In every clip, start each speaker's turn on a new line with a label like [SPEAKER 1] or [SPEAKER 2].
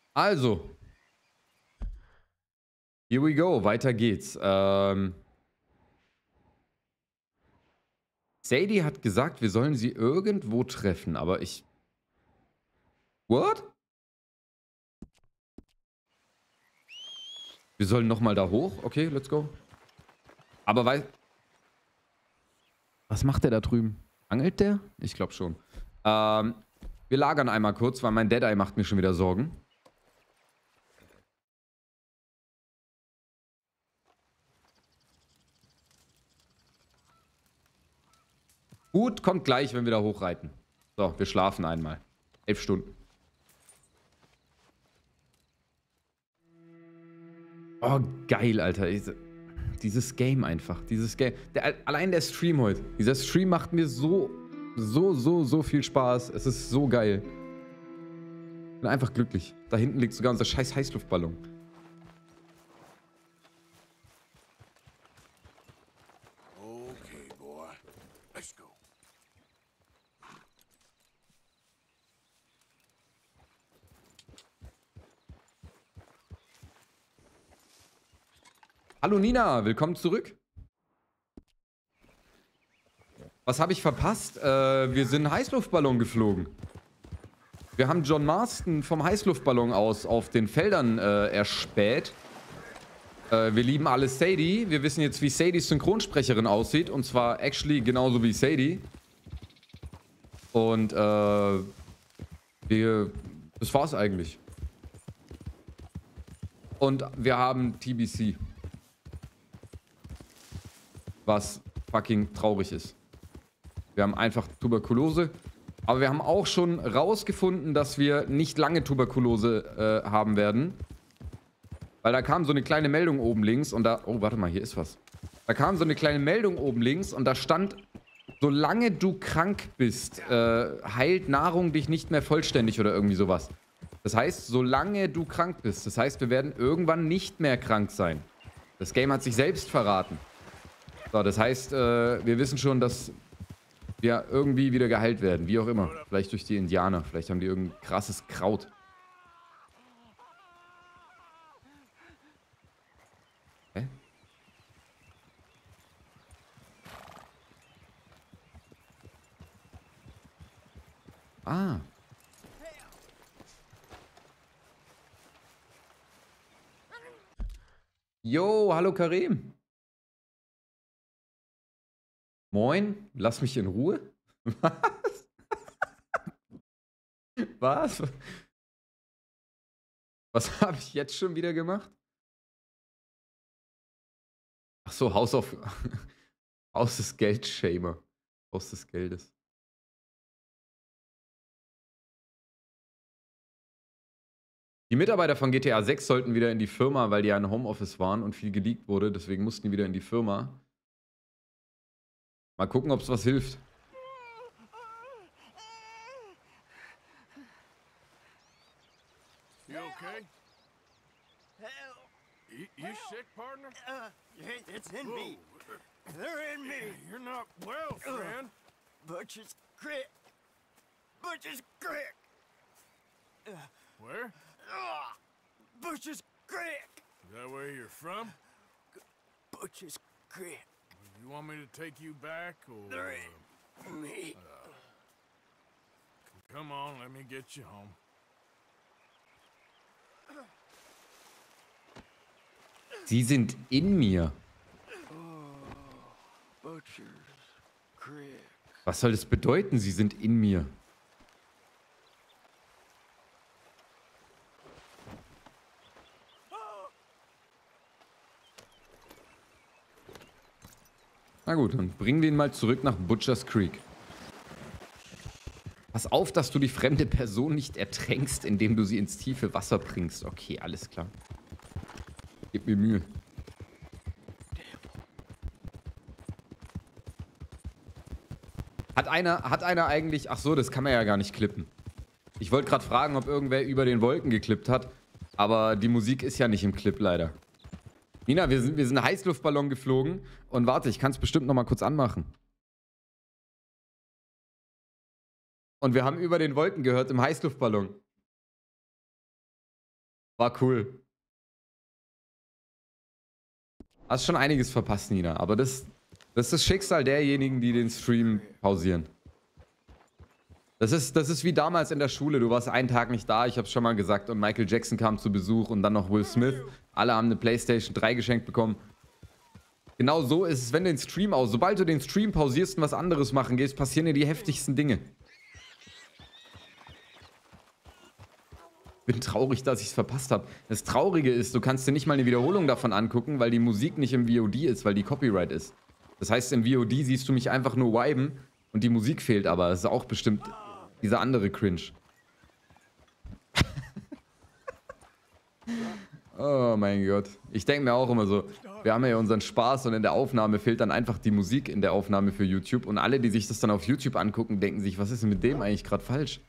[SPEAKER 1] Also, here we go. Weiter geht's. Sadie hat gesagt, wir sollen sie irgendwo treffen, aber ich... What? Wir sollen nochmal da hoch? Okay, let's go. Aber was macht der da drüben? Angelt der? Ich glaube schon. Wir lagern einmal kurz, weil mein Deadeye macht mir schon wieder Sorgen. Gut, kommt gleich, wenn wir da hochreiten. So, wir schlafen einmal. 11 Stunden. Oh, geil, Alter. Dieses Game einfach. Dieses Game. Allein der Stream heute. Dieser Stream macht mir so viel Spaß. Es ist so geil. Ich bin einfach glücklich. Da hinten liegt sogar unser scheiß Heißluftballon.
[SPEAKER 2] Okay, boy. Let's go.
[SPEAKER 1] Hallo Nina, willkommen zurück. Was habe ich verpasst? Wir sind Heißluftballon geflogen. Wir haben John Marston vom Heißluftballon aus auf den Feldern erspäht. Wir lieben alle Sadie. Wir wissen jetzt, wie Sadies Synchronsprecherin aussieht. Und zwar actually genauso wie Sadie. Und das war's eigentlich. Und wir haben TBC. Was fucking traurig ist. Wir haben einfach Tuberkulose. Aber wir haben auch schon rausgefunden, dass wir nicht lange Tuberkulose haben werden. Weil da kam so eine kleine Meldung oben links und da... Oh, warte mal, hier ist was. Da kam so eine kleine Meldung oben links und da stand, solange du krank bist, heilt Nahrung dich nicht mehr vollständig oder irgendwie sowas. Das heißt, solange du krank bist. Das heißt, wir werden irgendwann nicht mehr krank sein. Das Game hat sich selbst verraten. So, das heißt, wir wissen schon, dass wir irgendwie wieder geheilt werden. Wie auch immer. Vielleicht durch die Indianer. Vielleicht haben die irgendein krasses Kraut. Hä? Ah. Jo, hallo Karim. Moin, lass mich in Ruhe. Was? Was? Was habe ich jetzt schon wieder gemacht? Ach so, Haus des Geldshamer. Haus des Geldes. Die Mitarbeiter von GTA 6 sollten wieder in die Firma, weil die ja in Homeoffice waren und viel geleakt wurde. Deswegen mussten die wieder in die Firma. Mal gucken, ob es was hilft.
[SPEAKER 2] You okay? You sick, partner?
[SPEAKER 3] It's in me. They're in me.
[SPEAKER 2] You're not well, friend.
[SPEAKER 3] Butcher's Creek. Butcher's Creek.
[SPEAKER 2] Where?
[SPEAKER 3] Butcher's Creek.
[SPEAKER 2] Is that where you're from?
[SPEAKER 3] Butcher's Creek.
[SPEAKER 2] You want me to take you back, or...
[SPEAKER 3] They're in me.
[SPEAKER 2] Come on, let me get you home.
[SPEAKER 1] Sie sind in mir.
[SPEAKER 3] Butcher's Creek.
[SPEAKER 1] Was soll das bedeuten? Sie sind in mir. Na gut, dann bringen wir ihn mal zurück nach Butcher's Creek. Pass auf, dass du die fremde Person nicht ertränkst, indem du sie ins tiefe Wasser bringst. Okay, alles klar. Gib mir Mühe. Hat einer eigentlich... Ach so, das kann man ja gar nicht klippen. Ich wollte gerade fragen, ob irgendwer über den Wolken geklippt hat. Aber die Musik ist ja nicht im Clip, leider. Nina, wir sind Heißluftballon geflogen. Und warte, ich kann es bestimmt noch mal kurz anmachen. Und wir haben über den Wolken gehört im Heißluftballon. War cool. Hast schon einiges verpasst, Nina. Aber das ist das Schicksal derjenigen, die den Stream pausieren. Das ist wie damals in der Schule. Du warst einen Tag nicht da, ich hab's schon mal gesagt. Und Michael Jackson kam zu Besuch und dann noch Will Smith. Alle haben eine PlayStation 3 geschenkt bekommen. Genau so ist es, wenn du den Stream sobald du den Stream pausierst und was anderes machen gehst, passieren dir die heftigsten Dinge. Ich bin traurig, dass ich es verpasst habe. Das Traurige ist, du kannst dir nicht mal eine Wiederholung davon angucken, weil die Musik nicht im VOD ist, weil die Copyright ist. Das heißt, im VOD siehst du mich einfach nur viben und die Musik fehlt aber. Das ist auch bestimmt dieser andere Cringe. Oh mein Gott. Ich denke mir auch immer so, wir haben ja unseren Spaß und in der Aufnahme fehlt dann einfach die Musik in der Aufnahme für YouTube. Und alle, die sich das dann auf YouTube angucken, denken sich, was ist denn mit dem eigentlich gerade falsch?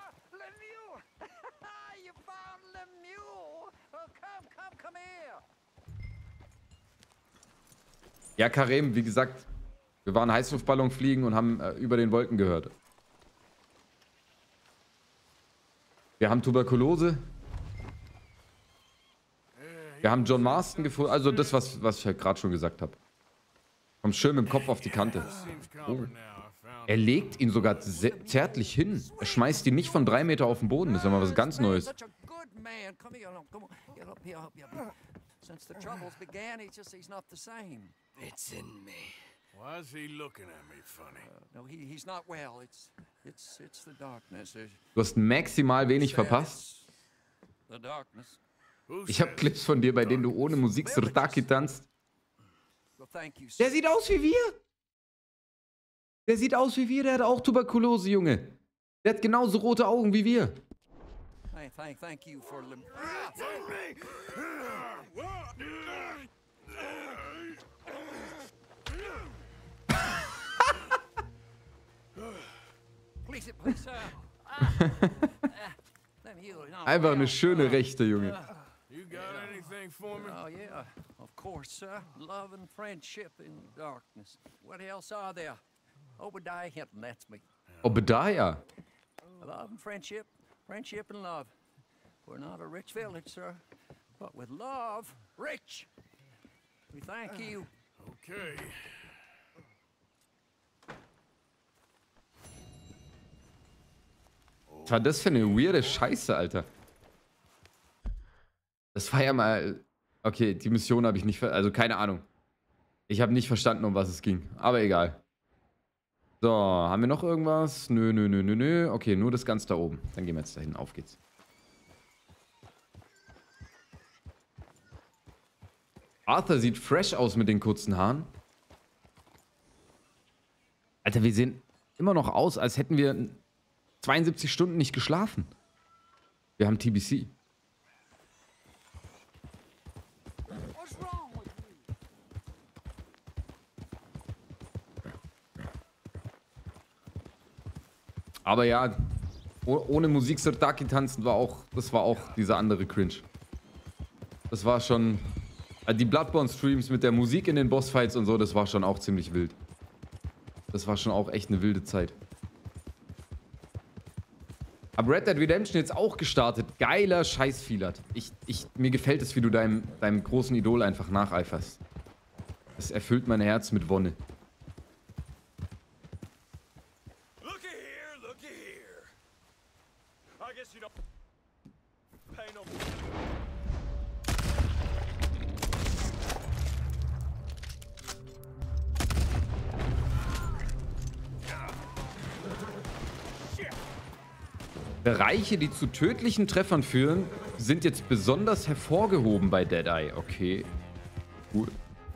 [SPEAKER 1] Ja, Karim, wie gesagt, wir waren Heißluftballon fliegen und haben über den Wolken gehört. Wir haben Tuberkulose. Wir haben John Marston gefunden. Also das, was ich halt gerade schon gesagt habe. Vom Schirm im Kopf auf die Kante. Oh. Er legt ihn sogar zärtlich hin. Er schmeißt ihn nicht von 3 Meter auf den Boden. Das ist ja mal was ganz Neues.
[SPEAKER 4] Since the troubles began, he's not the same.
[SPEAKER 3] It's in me.
[SPEAKER 2] Why is he looking at me funny?
[SPEAKER 4] No, he's not well. It's the darkness.
[SPEAKER 1] Du hast maximal wenig verpasst.
[SPEAKER 4] The darkness.
[SPEAKER 1] Ich habe Clips von dir, bei denen du ohne Musik Sirtaki tanzt.
[SPEAKER 4] Well, thank you.
[SPEAKER 1] Der sieht aus wie wir. Der sieht aus wie wir. Der hat auch Tuberkulose, Junge. Der hat genauso rote Augen wie wir.
[SPEAKER 4] Thank you for the. Please, sir.
[SPEAKER 1] Einfach eine schöne Rechte, Junge.
[SPEAKER 2] You got anything for me?
[SPEAKER 4] Oh yeah, of course, sir. Love and friendship in darkness. What else are there? Obadiah Hinton, that's me.
[SPEAKER 1] Obadiah.
[SPEAKER 4] Love and friendship and love. We're not a rich village, sir, but with love, rich. We thank you.
[SPEAKER 2] Okay.
[SPEAKER 1] Was war das für eine weirde Scheiße, Alter? Das war ja mal... Okay, die Mission habe ich nicht... Also keine Ahnung. Ich habe nicht verstanden, um was es ging. Aber egal. So, haben wir noch irgendwas? Nö. Okay, nur das ganz da oben. Dann gehen wir jetzt dahin. Auf geht's. Arthur sieht fresh aus mit den kurzen Haaren. Alter, wir sehen immer noch aus, als hätten wir 72 Stunden nicht geschlafen. Wir haben TBC. Aber ja, ohne Musik Sirtaki tanzen das war auch dieser andere Cringe. Das war schon... Die Bloodborne-Streams mit der Musik in den Bossfights und so, das war schon auch ziemlich wild. Das war schon auch echt eine wilde Zeit. Aber Red Dead Redemption jetzt auch gestartet. Geiler Scheiß-Feelert. Mir gefällt es, wie du deinem großen Idol einfach nacheiferst. Das erfüllt mein Herz mit Wonne.
[SPEAKER 3] Looky here. I guess you don't pay no more.
[SPEAKER 1] Bereiche, die zu tödlichen Treffern führen, sind jetzt besonders hervorgehoben bei Deadeye. Okay. Cool.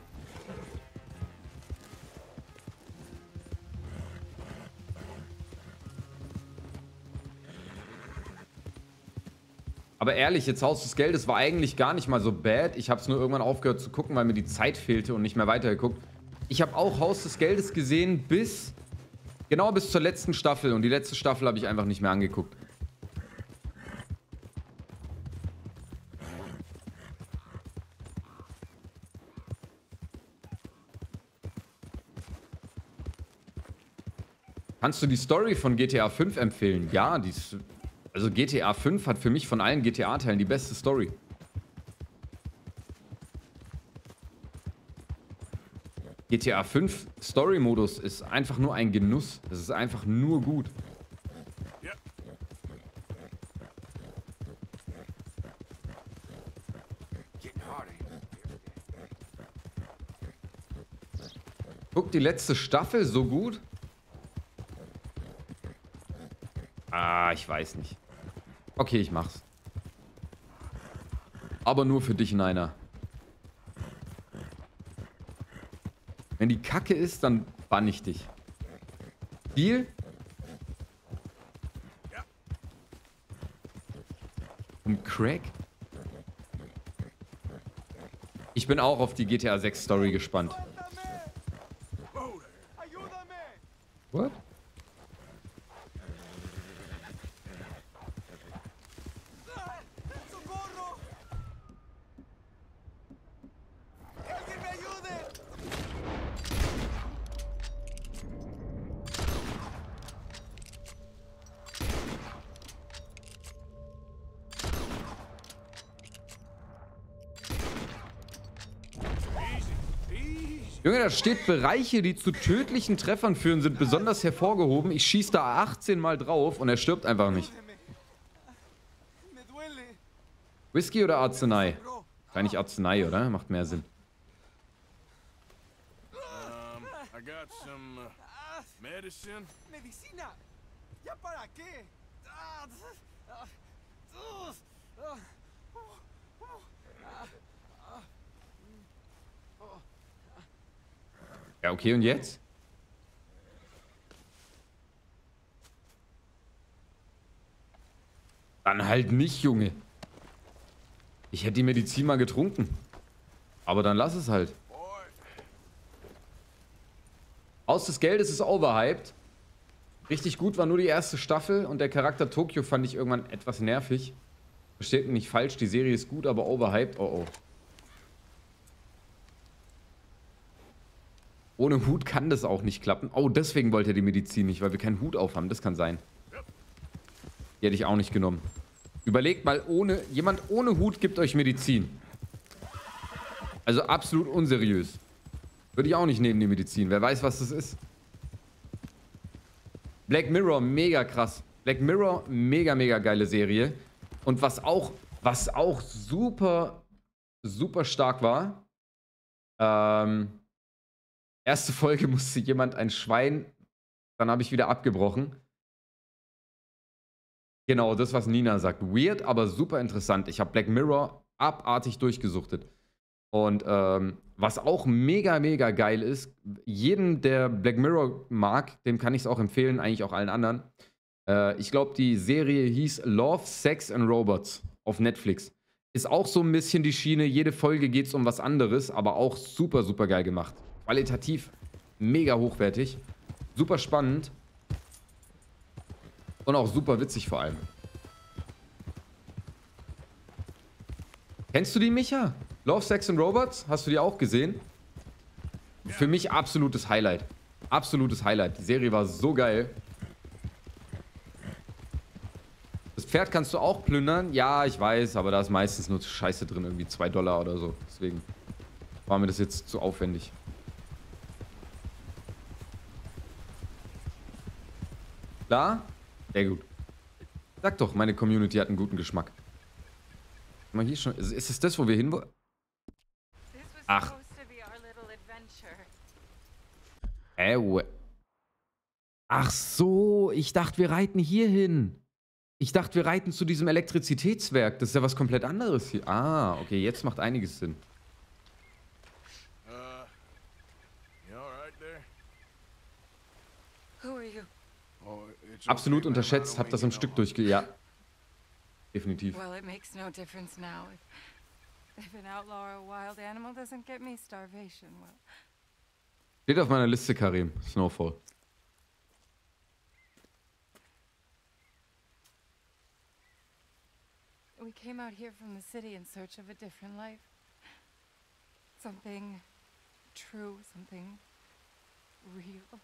[SPEAKER 1] Aber ehrlich, jetzt Haus des Geldes war eigentlich gar nicht mal so bad. Ich habe es nur irgendwann aufgehört zu gucken, weil mir die Zeit fehlte und nicht mehr weitergeguckt. Ich habe auch Haus des Geldes gesehen bis zur letzten Staffel. Und die letzte Staffel habe ich einfach nicht mehr angeguckt. Kannst du die Story von GTA 5 empfehlen? Ja, also GTA 5 hat für mich von allen GTA-Teilen die beste Story. GTA 5 Story-Modus ist einfach nur ein Genuss. Es ist einfach nur gut.
[SPEAKER 2] Yep.
[SPEAKER 3] Getting harder.
[SPEAKER 1] Guck, die letzte Staffel so gut. Ah, ich weiß nicht. Okay, ich mach's. Aber nur für dich, Niner. Wenn die Kacke ist, dann bann ich dich. Deal?
[SPEAKER 2] Ja.
[SPEAKER 1] Um Crack? Ich bin auch auf die GTA 6 Story gespannt. What?
[SPEAKER 3] ¡Socorro! ¡Que alguien me ayude!
[SPEAKER 1] Junge, da steht, Bereiche, die zu tödlichen Treffern führen, sind besonders hervorgehoben. Ich schieße da 18 Mal drauf und er stirbt einfach nicht.
[SPEAKER 3] Me duele.
[SPEAKER 1] Whisky oder Arznei?
[SPEAKER 3] Bro,
[SPEAKER 1] Wahrscheinlich Arznei, oder? Macht mehr Sinn.
[SPEAKER 2] I got some medicine.
[SPEAKER 3] medicina. ¿Ya para qué? Ah, ah, ah,
[SPEAKER 1] Ja, okay, und jetzt? Dann halt nicht, Junge. Ich hätte die Medizin mal getrunken. Aber dann lass es halt. Aus des Geldes ist overhyped. Richtig gut war nur die erste Staffel und der Charakter Tokio fand ich irgendwann etwas nervig. Versteht mich nicht falsch, die Serie ist gut, aber overhyped. Oh oh. Ohne Hut kann das auch nicht klappen. Oh, deswegen wollte er die Medizin nicht, weil wir keinen Hut aufhaben. Das kann sein. Die hätte ich auch nicht genommen. Überlegt mal, jemand ohne Hut gibt euch Medizin. Also absolut unseriös. Würde ich auch nicht nehmen, die Medizin. Wer weiß, was das ist. Black Mirror, mega krass. Black Mirror, mega, mega geile Serie. Und was auch super, super stark war, erste Folge musste jemand ein Schwein, dann habe ich wieder abgebrochen. Genau, das, was Nina sagt. Weird, aber super interessant. Ich habe Black Mirror abartig durchgesuchtet. Und was auch mega, mega geil ist, jedem, der Black Mirror mag, dem kann ich es auch empfehlen, eigentlich auch allen anderen. Ich glaube, die Serie hieß Love, Sex and Robots auf Netflix. Ist auch so ein bisschen die Schiene, jede Folge geht es um was anderes, aber auch super, super geil gemacht. Qualitativ mega hochwertig, super spannend und auch super witzig vor allem. Kennst du die, Micha? Love, Sex and Robots? Hast du die auch gesehen? Für mich absolutes Highlight. Absolutes Highlight. Die Serie war so geil. Das Pferd kannst du auch plündern? Ja, ich weiß, aber da ist meistens nur Scheiße drin, irgendwie $2 oder so. Deswegen war mir das jetzt zu aufwendig. Klar? Sehr gut. Sag doch, meine Community hat einen guten Geschmack. Mal hier schon. Ist es das, wo wir hin wollen? Ach. Ach so, ich dachte, wir reiten hier hin. Ich dachte, wir reiten zu diesem Elektrizitätswerk. Das ist ja was komplett anderes hier. Ah, okay, jetzt macht einiges Sinn.
[SPEAKER 2] You all right there?
[SPEAKER 5] Who are you?
[SPEAKER 2] Oh, it's
[SPEAKER 1] Absolut
[SPEAKER 2] okay, ma'am. I
[SPEAKER 1] unterschätzt,
[SPEAKER 2] don't
[SPEAKER 1] hab das
[SPEAKER 2] mean
[SPEAKER 1] am
[SPEAKER 2] to
[SPEAKER 1] Stück
[SPEAKER 2] know.
[SPEAKER 1] durchge... Ja. Definitiv.
[SPEAKER 5] Well, it makes no difference now. If an outlaw or a wild animal doesn't get me, starvation will.
[SPEAKER 1] Steht auf meiner Liste, Karim. Snowfall.
[SPEAKER 5] We came out here from the city in search of a different life. Something true, something real.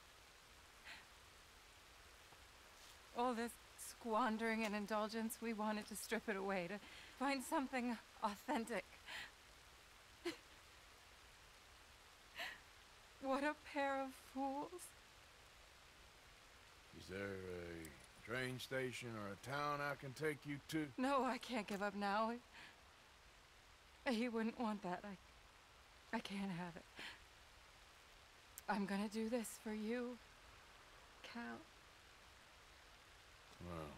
[SPEAKER 5] All this squandering and indulgence, we wanted to strip it away, to find something authentic. What a pair of fools.
[SPEAKER 2] Is there a train station or a town I can take you to?
[SPEAKER 5] No, I can't give up now. He wouldn't want that. I can't have it. I'm gonna do this for you, Cal.
[SPEAKER 2] Well,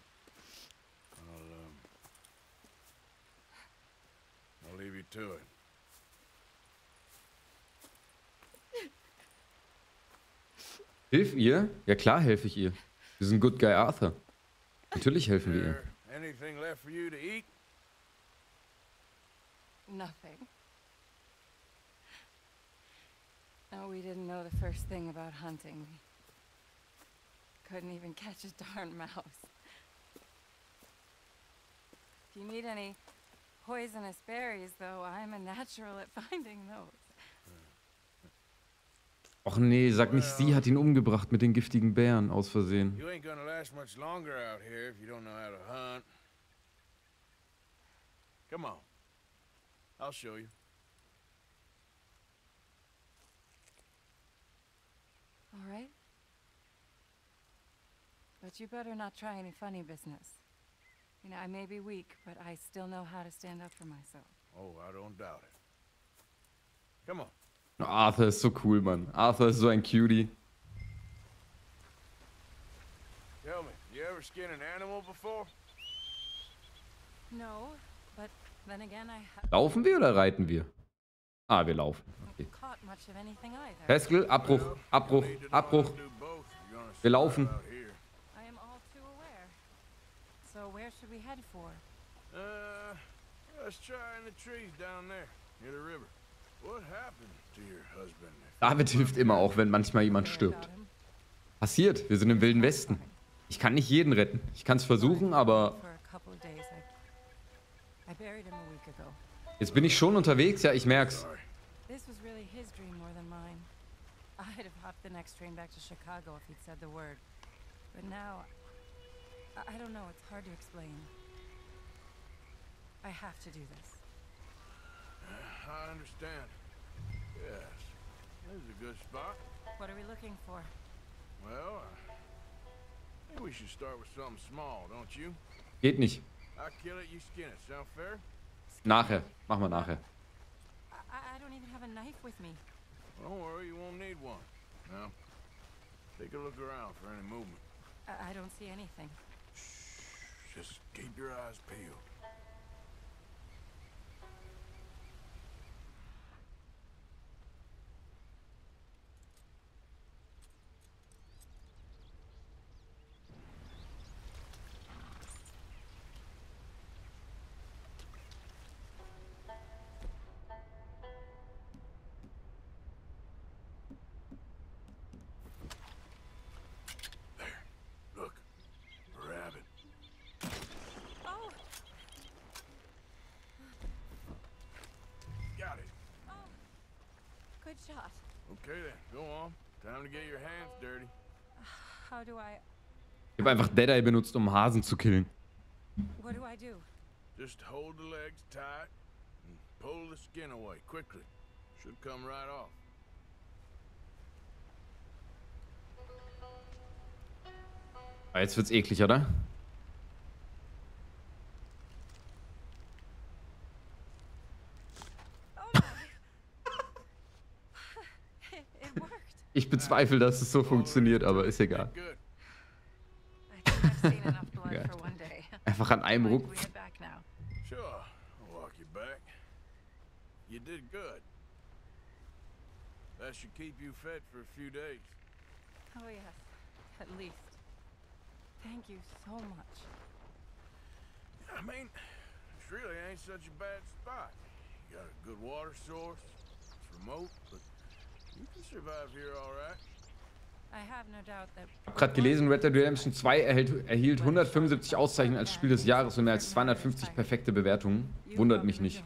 [SPEAKER 2] I'll leave you to it.
[SPEAKER 1] Hilf ihr? Ja klar helfe ich ihr. Wir sind Good Guy Arthur. Natürlich helfen wir ihr.
[SPEAKER 2] There anything left for you to eat?
[SPEAKER 5] Nothing. No, we didn't know the first thing about hunting. We couldn't even catch a darn mouse. If you need any poisonous berries, though, I'm a natural at finding those.
[SPEAKER 1] Och nee, sag nicht, sie hat ihn umgebracht mit den giftigen Bären aus Versehen.
[SPEAKER 2] You ain't gonna last much longer out here if you don't know how to hunt. Come on. I'll show you.
[SPEAKER 5] All right. But you better not try any funny business. You know, I may be weak, but I still know how to stand up for myself.
[SPEAKER 2] Oh, I don't doubt it. Come on.
[SPEAKER 1] Arthur ist so cool, Mann. Arthur ist so ein Cutie.
[SPEAKER 2] Tell me, you ever skin an animal before?
[SPEAKER 5] No, but then again, I haven't
[SPEAKER 1] Laufen wir oder reiten wir? Ah, wir laufen. Okay.
[SPEAKER 5] caught much of anything either.
[SPEAKER 1] Haskell, Abbruch, Abbruch, Abbruch.
[SPEAKER 2] Do both if you're gonna
[SPEAKER 1] Wir laufen.
[SPEAKER 2] survive out here.
[SPEAKER 5] I am all too aware. So where should we head for?
[SPEAKER 2] Let's try in the trees down there, near the river. What happened to your husband?
[SPEAKER 1] David hilft immer, auch wenn manchmal jemand
[SPEAKER 5] Worry
[SPEAKER 1] stirbt.
[SPEAKER 5] about him.
[SPEAKER 1] Passiert, wir sind im Wilden Westen. Ich kann nicht jeden retten. Ich kann es versuchen, aber
[SPEAKER 5] For a couple of days, I buried him a week ago.
[SPEAKER 1] jetzt bin ich schon unterwegs. Ja, ich merk's.
[SPEAKER 2] Sorry.
[SPEAKER 5] This was really his dream more than mine. I'd have hopped the next train back to Chicago if he'd said the word. But now, I don't know, it's hard to explain. I have to do this.
[SPEAKER 2] I understand. Yes. This is a good spot.
[SPEAKER 5] What are we looking for?
[SPEAKER 2] Well, I think we should start with something small, don't you?
[SPEAKER 1] Geht nicht.
[SPEAKER 2] I kill it, you skin it. Sound fair?
[SPEAKER 1] Nachher. Machen wir nachher.
[SPEAKER 5] I don't even have a knife with me.
[SPEAKER 2] Don't worry, you won't need one. Now, take a look around for any movement.
[SPEAKER 5] I don't see anything.
[SPEAKER 2] Just keep your eyes peeled. Look, a rabbit.
[SPEAKER 5] Oh!
[SPEAKER 2] Got it.
[SPEAKER 5] Oh! Good shot.
[SPEAKER 2] Okay then, go on. Time to get your hands dirty.
[SPEAKER 5] How do I...
[SPEAKER 1] Ich habe einfach Deadeye benutzt, um Hasen zu killen.
[SPEAKER 5] What do I do?
[SPEAKER 2] Just hold the legs tight and pull the skin away quickly. Should come right off.
[SPEAKER 1] Ah, jetzt wird's eklig, oder?
[SPEAKER 5] It worked.
[SPEAKER 1] Ich bezweifle, dass es so funktioniert, aber ist egal.
[SPEAKER 2] Good.
[SPEAKER 5] I think I've seen enough blood
[SPEAKER 1] Yeah.
[SPEAKER 5] for one day.
[SPEAKER 1] Einfach an einem
[SPEAKER 5] Mind
[SPEAKER 1] Ruck.
[SPEAKER 5] we head back now?
[SPEAKER 2] Sure, I'll walk you back. You did good. That should keep you fed for a few days.
[SPEAKER 5] Oh yes, at least. Thank you so much.
[SPEAKER 2] I mean, this really ain't such a bad spot. You got a good water source. It's remote, but you can survive here all right.
[SPEAKER 5] I have no doubt that...
[SPEAKER 1] Ich habe gerade gelesen, Red Dead Redemption 2 erhielt 175 Auszeichnungen als Spiel des Jahres und mehr als 250 perfekte Bewertungen. Wundert mich nicht.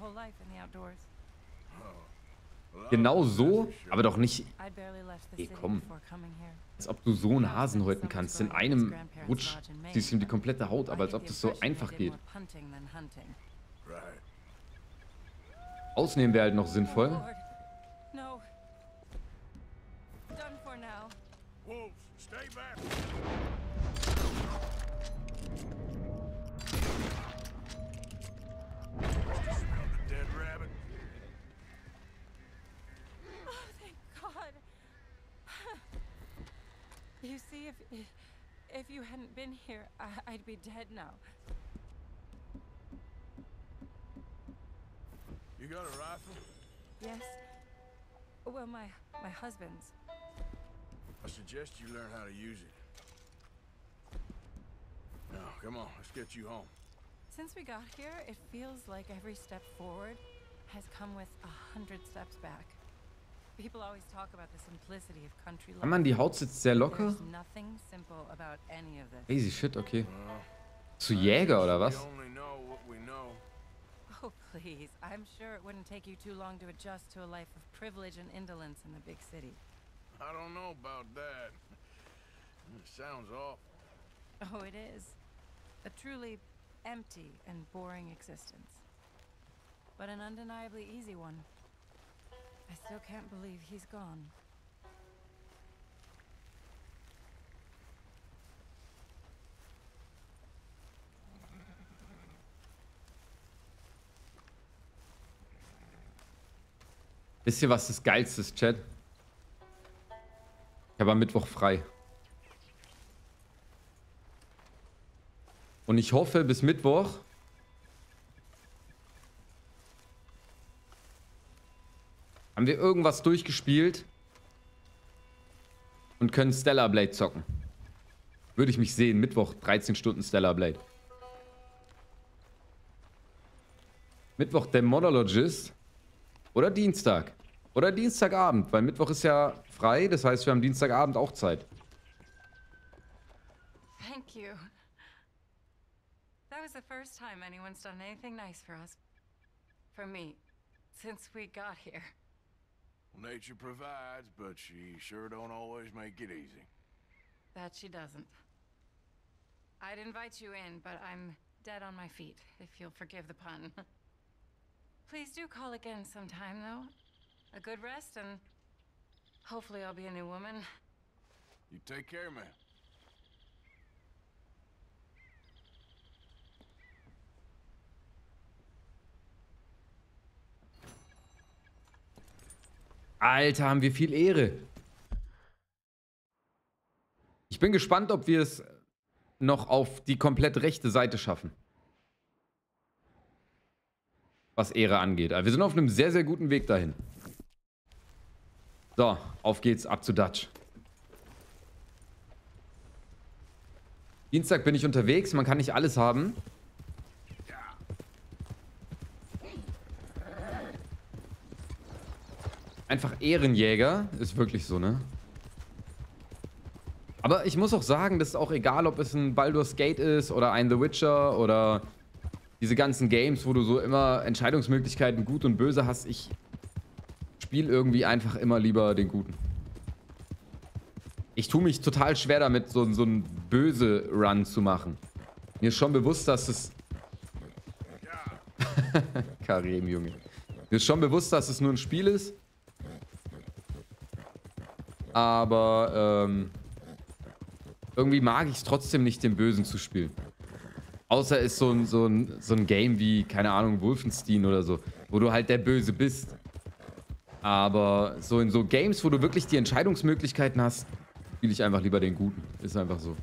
[SPEAKER 1] Genau so, aber doch nicht, komm. Als ob du so einen Hasen häuten kannst. In einem Rutsch siehst du ihm die komplette Haut, aber als ob das so einfach geht.
[SPEAKER 2] Right.
[SPEAKER 1] Ausnehmen wäre halt noch sinnvoll.
[SPEAKER 5] If you hadn't been here, I'd be dead now.
[SPEAKER 2] You got a rifle?
[SPEAKER 5] Yes. Well, my husband's.
[SPEAKER 2] I suggest you learn how to use it. Now, come on, let's get you home.
[SPEAKER 5] Since we got here, it feels like every step forward has come with 100 steps back. People always talk about the simplicity of country life.
[SPEAKER 1] Mann, die Haut sitzt sehr locker.
[SPEAKER 5] There's nothing simple about any of this.
[SPEAKER 1] Crazy shit, okay. Zu Jäger oder was?
[SPEAKER 2] We only know what we know.
[SPEAKER 5] Oh, please. I'm sure it wouldn't take you too long to adjust to a life of privilege and indolence in the big city.
[SPEAKER 2] I don't know about that. It sounds awful.
[SPEAKER 5] Oh, it is. A truly empty and boring existence. But an undeniably easy one. I still can't believe he's gone.
[SPEAKER 1] Wisst ihr, was das Geilste ist, Chat? Ich habe am Mittwoch frei. Und ich hoffe, bis Mittwoch haben wir irgendwas durchgespielt und können Stellar Blade zocken. Würde ich mich sehen. Mittwoch 13 Stunden Stellar Blade. Mittwoch der Monologist. Oder Dienstag. Oder Dienstagabend, weil Mittwoch ist ja frei. Das heißt, wir haben Dienstagabend auch Zeit.
[SPEAKER 5] Thank you. That was the first time anyone's done anything nice for us. For me. Since we got here.
[SPEAKER 2] Nature provides, but she sure don't always make it easy.
[SPEAKER 5] That she doesn't. I'd invite you in, but I'm dead on my feet, if you'll forgive the pun. Please do call again sometime, though. A good rest, and hopefully I'll be a new woman.
[SPEAKER 2] You take care, man.
[SPEAKER 1] Alter, haben wir viel Ehre. Ich bin gespannt, ob wir es noch auf die komplett rechte Seite schaffen. Was Ehre angeht. Aber wir sind auf einem sehr, sehr guten Weg dahin. So, auf geht's, ab zu Dutch. Dienstag bin ich unterwegs, man kann nicht alles haben. Einfach Ehrenjäger, ist wirklich so, ne? Aber ich muss auch sagen, das ist auch egal, ob es ein Baldur's Gate ist oder ein The Witcher oder diese ganzen Games, wo du so immer Entscheidungsmöglichkeiten gut und böse hast. Ich spiele irgendwie einfach immer lieber den Guten. Ich tue mich total schwer damit, so einen böse Run zu machen. Mir ist schon bewusst, dass es... Karim, Junge. Mir ist schon bewusst, dass es nur ein Spiel ist. Aber irgendwie mag ich es trotzdem nicht, den Bösen zu spielen. Außer es ist so ein Game wie, keine Ahnung, Wolfenstein oder so, wo du halt der Böse bist. Aber so in so Games, wo du wirklich die Entscheidungsmöglichkeiten hast, spiele ich einfach lieber den Guten. Ist einfach so.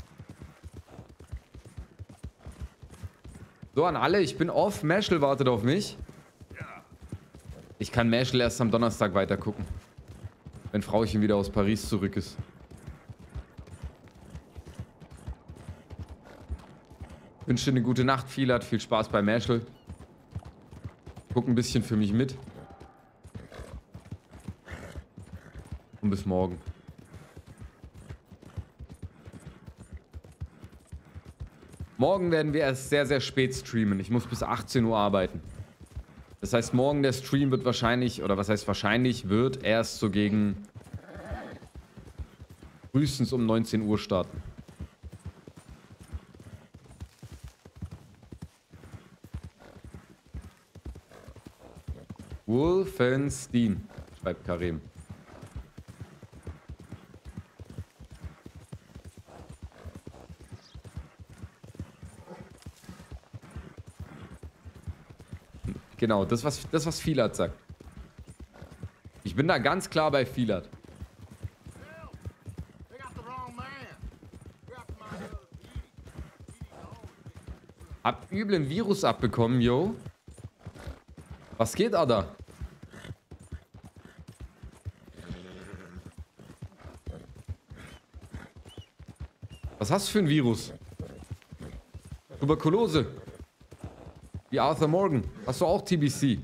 [SPEAKER 1] So, an alle, ich bin off. Mashal wartet auf mich. Ich kann Mashal erst am Donnerstag weiter gucken. Wenn Frauchen wieder aus Paris zurück ist. Ich wünsche dir eine gute Nacht, viel Spaß bei Mashal. Guck ein bisschen für mich mit. Und bis morgen. Morgen werden wir erst sehr, sehr spät streamen. Ich muss bis 18 Uhr arbeiten. Das heißt, morgen der Stream wird wahrscheinlich, oder was heißt wahrscheinlich, wird erst so gegen frühestens um 19 Uhr starten. Wolfenstein, schreibt Karim. Genau, das was Filat sagt. Ich bin da ganz klar bei Filat.
[SPEAKER 2] They got the wrong man.
[SPEAKER 1] üblen Virus abbekommen, yo. Was geht, Ada? Was hast du für ein Virus? Tuberkulose. Wie Arthur Morgan. Hast du auch TBC?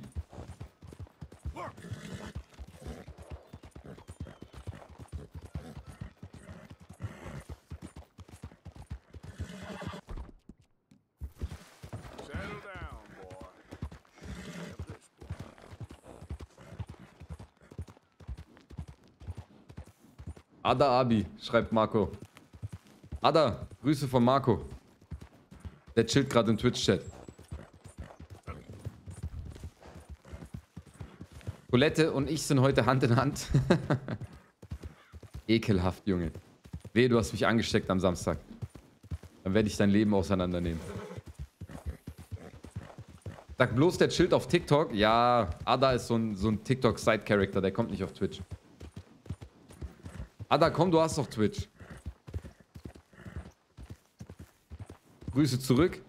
[SPEAKER 2] Settle down, boy.
[SPEAKER 1] Ada Abi, schreibt Marco. Ada, Grüße von Marco. Der chillt gerade im Twitch-Chat. Colette und ich sind heute Hand in Hand. Ekelhaft, Junge. Wehe, du hast mich angesteckt am Samstag. Dann werde ich dein Leben auseinandernehmen. Sag bloß, der chillt auf TikTok. Ja, Ada ist so ein TikTok-Side-Character, der kommt nicht auf Twitch. Ada, komm, du hast doch Twitch. Grüße zurück.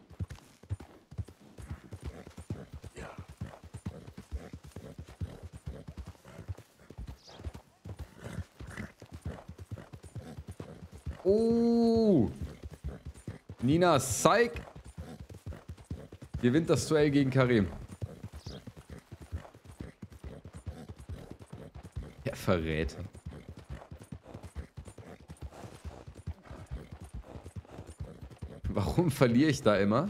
[SPEAKER 1] Oh. Nina Psych gewinnt das Duell gegen Karim. Der Verräter. Warum verliere ich da immer?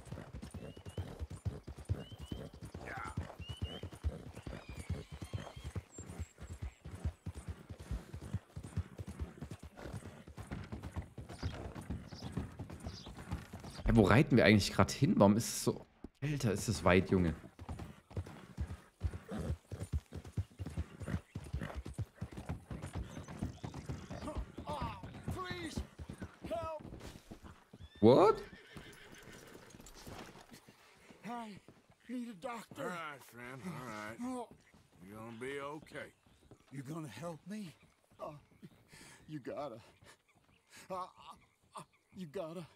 [SPEAKER 1] Ja, wo reiten wir eigentlich gerade hin? Warum ist es so... Alter, ist es weit, Junge.
[SPEAKER 3] Please, help!
[SPEAKER 1] What?
[SPEAKER 3] I need a
[SPEAKER 2] All
[SPEAKER 3] doctor.
[SPEAKER 2] right, friend. All right.
[SPEAKER 3] Oh,
[SPEAKER 2] You're gonna be okay.
[SPEAKER 3] you gonna help me? You gotta. You gotta.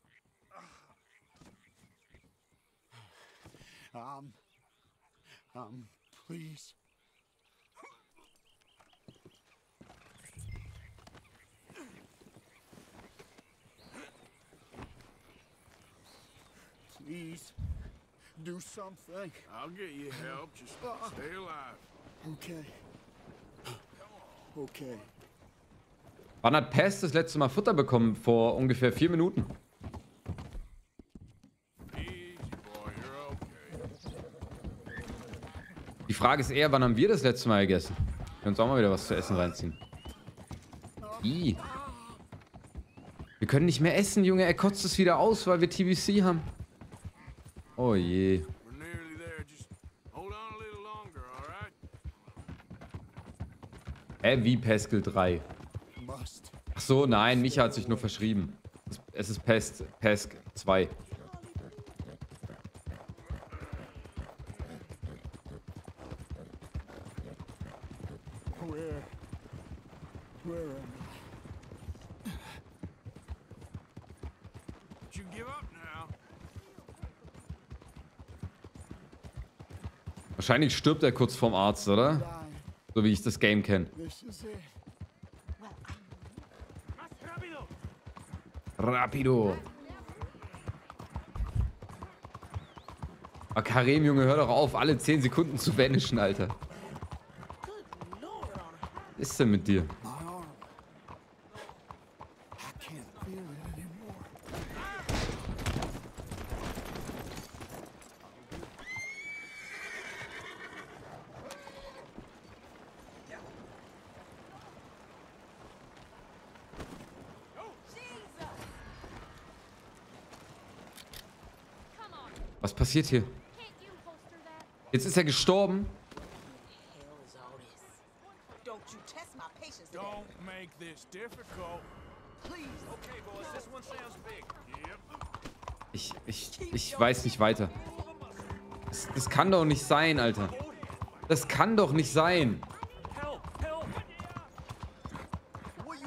[SPEAKER 3] Please. Please, do something.
[SPEAKER 2] I'll get you help. Just stay alive.
[SPEAKER 3] Okay. Okay.
[SPEAKER 1] Wann hat Pest das letzte Mal Futter bekommen? Vor ungefähr 4 Minuten.
[SPEAKER 2] Easy, boy. You're okay.
[SPEAKER 1] Die Frage ist eher, wann haben wir das letzte Mal gegessen? Wir können uns auch mal wieder was zu essen reinziehen. Ih. Wir können nicht mehr essen, Junge. Er kotzt es wieder aus, weil wir TBC haben. Oh je.
[SPEAKER 2] We're nearly there. Just hold on a little longer, all right?
[SPEAKER 1] Wie Peskel 3?
[SPEAKER 3] Must.
[SPEAKER 1] Ach so, nein, Micha hat sich nur verschrieben. Es ist Pesk 2.
[SPEAKER 3] Where am
[SPEAKER 2] Don't you give up now.
[SPEAKER 1] Wahrscheinlich stirbt er kurz vorm Arzt, oder?
[SPEAKER 3] I dying?
[SPEAKER 1] So wie ich das Game kenne.
[SPEAKER 3] This is it.
[SPEAKER 1] Rapido. Ah, Karim, Junge, hör doch auf, alle 10 Sekunden zu vanishen, Alter. Was ist denn mit dir?
[SPEAKER 3] My arm. I can't feel it anymore.
[SPEAKER 1] Was passiert hier? Jetzt ist er gestorben.
[SPEAKER 6] hell is all this? Don't you test my patience today.
[SPEAKER 2] Don't make this difficult.
[SPEAKER 6] Please.
[SPEAKER 4] Okay, boys, this one sounds big.
[SPEAKER 2] Yep.
[SPEAKER 1] Ich weiß nicht weiter. Das kann doch nicht sein, Alter. Das kann doch nicht sein.
[SPEAKER 4] Help! Help!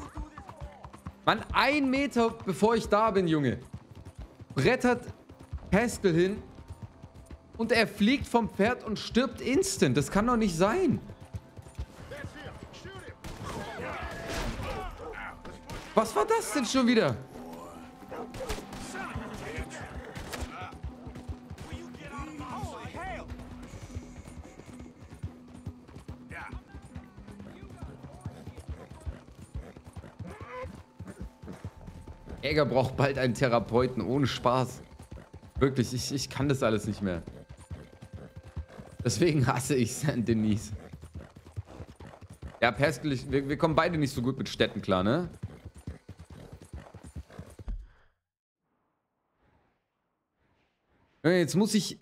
[SPEAKER 1] Mann, 1 Meter bevor ich da bin, Junge. Brettert Haskell hin und er fliegt vom Pferd und stirbt instant. Das kann doch nicht sein. Was war das denn schon wieder? Jäger braucht bald einen Therapeuten, ohne Spaß. Wirklich, ich kann das alles nicht mehr. Deswegen hasse ich Saint-Denis. Ja, Pascal, wir kommen beide nicht so gut mit Städten klar, ne? Jetzt muss ich...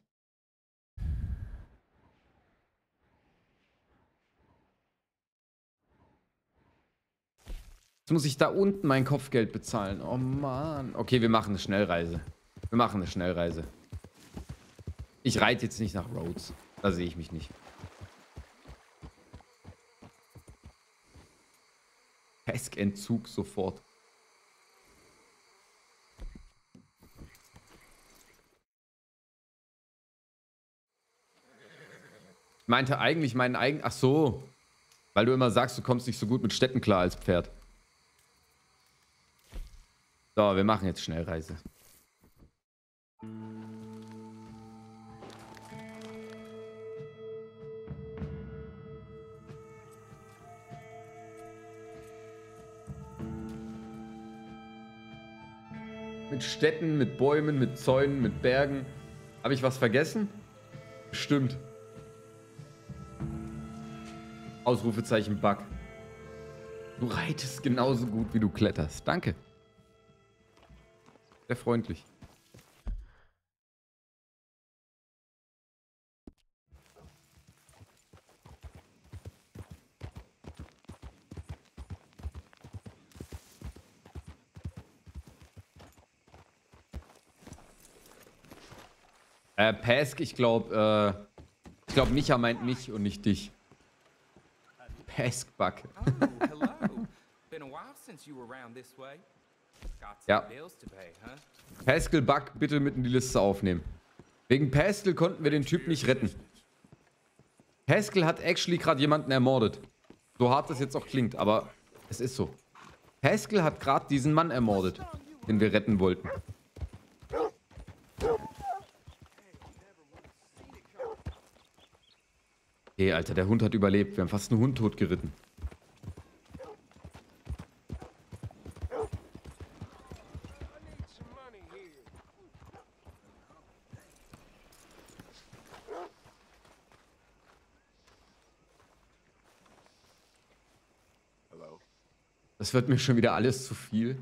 [SPEAKER 1] Jetzt muss ich da unten mein Kopfgeld bezahlen. Oh Mann. Okay, wir machen eine Schnellreise. Wir machen eine Schnellreise. Ich reite jetzt nicht nach Rhodes. Da sehe ich mich nicht. Peskentzug sofort. Ich meinte eigentlich meinen eigenen... Ach so. Weil du immer sagst, du kommst nicht so gut mit Städten klar als Pferd. So, wir machen jetzt Schnellreise. Mit Städten, mit Bäumen, mit Zäunen, mit Bergen. Habe ich was vergessen? Stimmt. Ausrufezeichen Bug. Du reitest genauso gut, wie du kletterst. Danke. Sehr freundlich. Pask, ich glaube, Micha meint mich und nicht dich. Pask-Bug. Ja. Pascal Bug bitte mit in die Liste aufnehmen. Wegen Pascal konnten wir den Typ nicht retten. Pascal hat actually gerade jemanden ermordet. So hart das jetzt auch klingt, aber es ist so. Pascal hat gerade diesen Mann ermordet, den wir retten wollten. Hey, Alter, der Hund hat überlebt. Wir haben fast einen Hund totgeritten. Das wird mir schon wieder alles zu viel.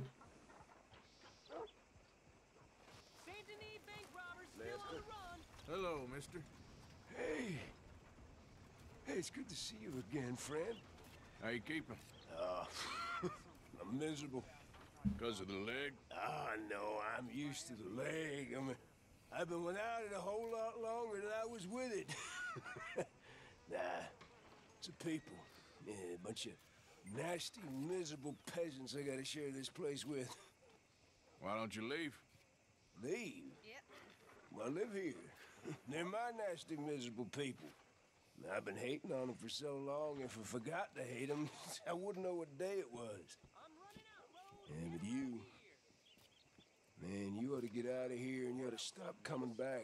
[SPEAKER 2] Hello, mister.
[SPEAKER 3] Hey. Hey, it's good to see you again, friend.
[SPEAKER 2] How you keeping?
[SPEAKER 3] I'm miserable.
[SPEAKER 2] Because of the leg?
[SPEAKER 3] Ah, no, I'm used to the leg. I mean, I've been without it a whole lot longer than I was with it. Nah, it's the people. Yeah, a bunch of nasty, miserable peasants I gotta share this place with.
[SPEAKER 2] Why don't you leave?
[SPEAKER 3] Leave? Yep. Well, I live here. They're my nasty, miserable people. I've been hating on them for so long, if I forgot to hate them, I wouldn't know what day it was. Yeah, but you... Man, you ought to get out of here and you ought to stop coming back.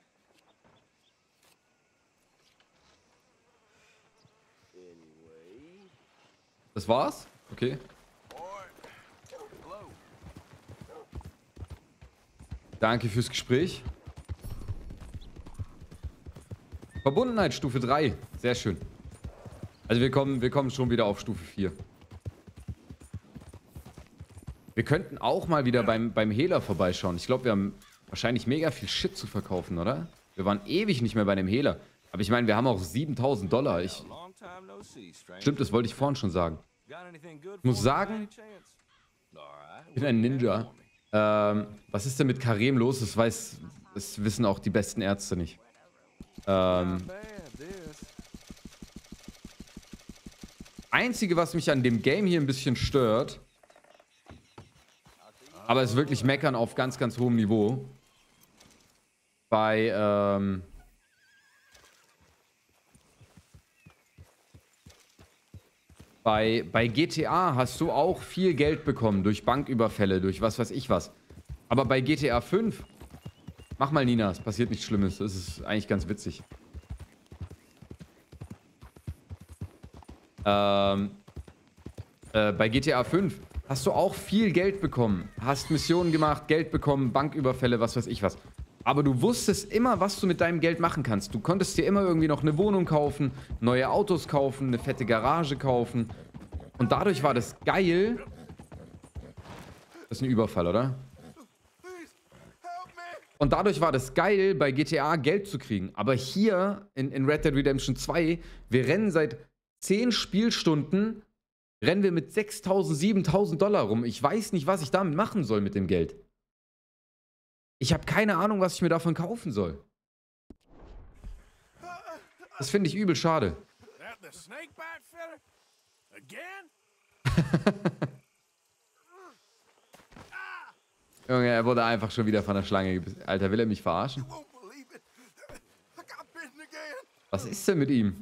[SPEAKER 3] Anyway...
[SPEAKER 1] Das war's? Okay. Danke fürs Gespräch. Verbundenheit, Stufe 3. Sehr schön. Also wir kommen schon wieder auf Stufe 4. Wir könnten auch mal wieder beim Hehler vorbeischauen. Ich glaube, wir haben wahrscheinlich mega viel Shit zu verkaufen, oder? Wir waren ewig nicht mehr bei dem Hehler. Aber ich meine, wir haben auch $7.000. Stimmt, das wollte ich vorhin schon sagen. Ich muss sagen, ich bin ein Ninja. Was ist denn mit Karim los? Das wissen auch die besten Ärzte nicht. Einzige, was mich an dem Game hier ein bisschen stört, aber es ist wirklich Meckern auf ganz, ganz hohem Niveau, bei GTA hast du auch viel Geld bekommen durch Banküberfälle, durch was weiß ich was. Aber bei GTA 5, mach mal Nina, es passiert nichts Schlimmes. Das ist eigentlich ganz witzig. Bei GTA 5 hast du auch viel Geld bekommen. Hast Missionen gemacht, Geld bekommen, Banküberfälle, was weiß ich was. Aber du wusstest immer, was du mit deinem Geld machen kannst. Du konntest dir immer irgendwie noch eine Wohnung kaufen, neue Autos kaufen, eine fette Garage kaufen. Und dadurch war das geil. Das ist ein Überfall, oder? Und dadurch war das geil, bei GTA Geld zu kriegen. Aber hier in Red Dead Redemption 2, wir rennen seit 10 Spielstunden, rennen wir mit 6.000, 7.000 Dollar rum. Ich weiß nicht, was ich damit machen soll mit dem Geld. Ich habe keine Ahnung, was ich mir davon kaufen soll. Das finde ich übel schade. Junge, er wurde einfach schon wieder von der Schlange gebissen. Alter, will er mich verarschen? Was ist denn mit ihm?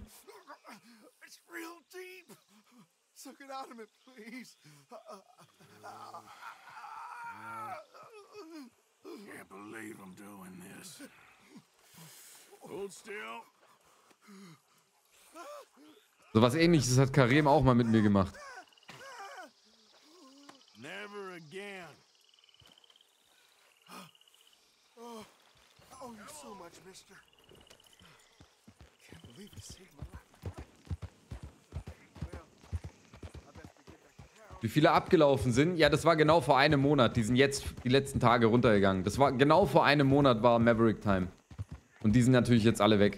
[SPEAKER 2] Can't believe I'm doing this. Hold still.
[SPEAKER 1] So was Ähnliches hat Karim auch mal mit mir gemacht.
[SPEAKER 2] Never again.
[SPEAKER 3] Oh, you're so much, mister. Can't believe you saved my life.
[SPEAKER 1] Wie viele abgelaufen sind? Ja, das war genau vor einem Monat. Die sind jetzt die letzten Tage runtergegangen. Das war genau vor einem Monat war Maverick Time. Und die sind natürlich jetzt alle weg.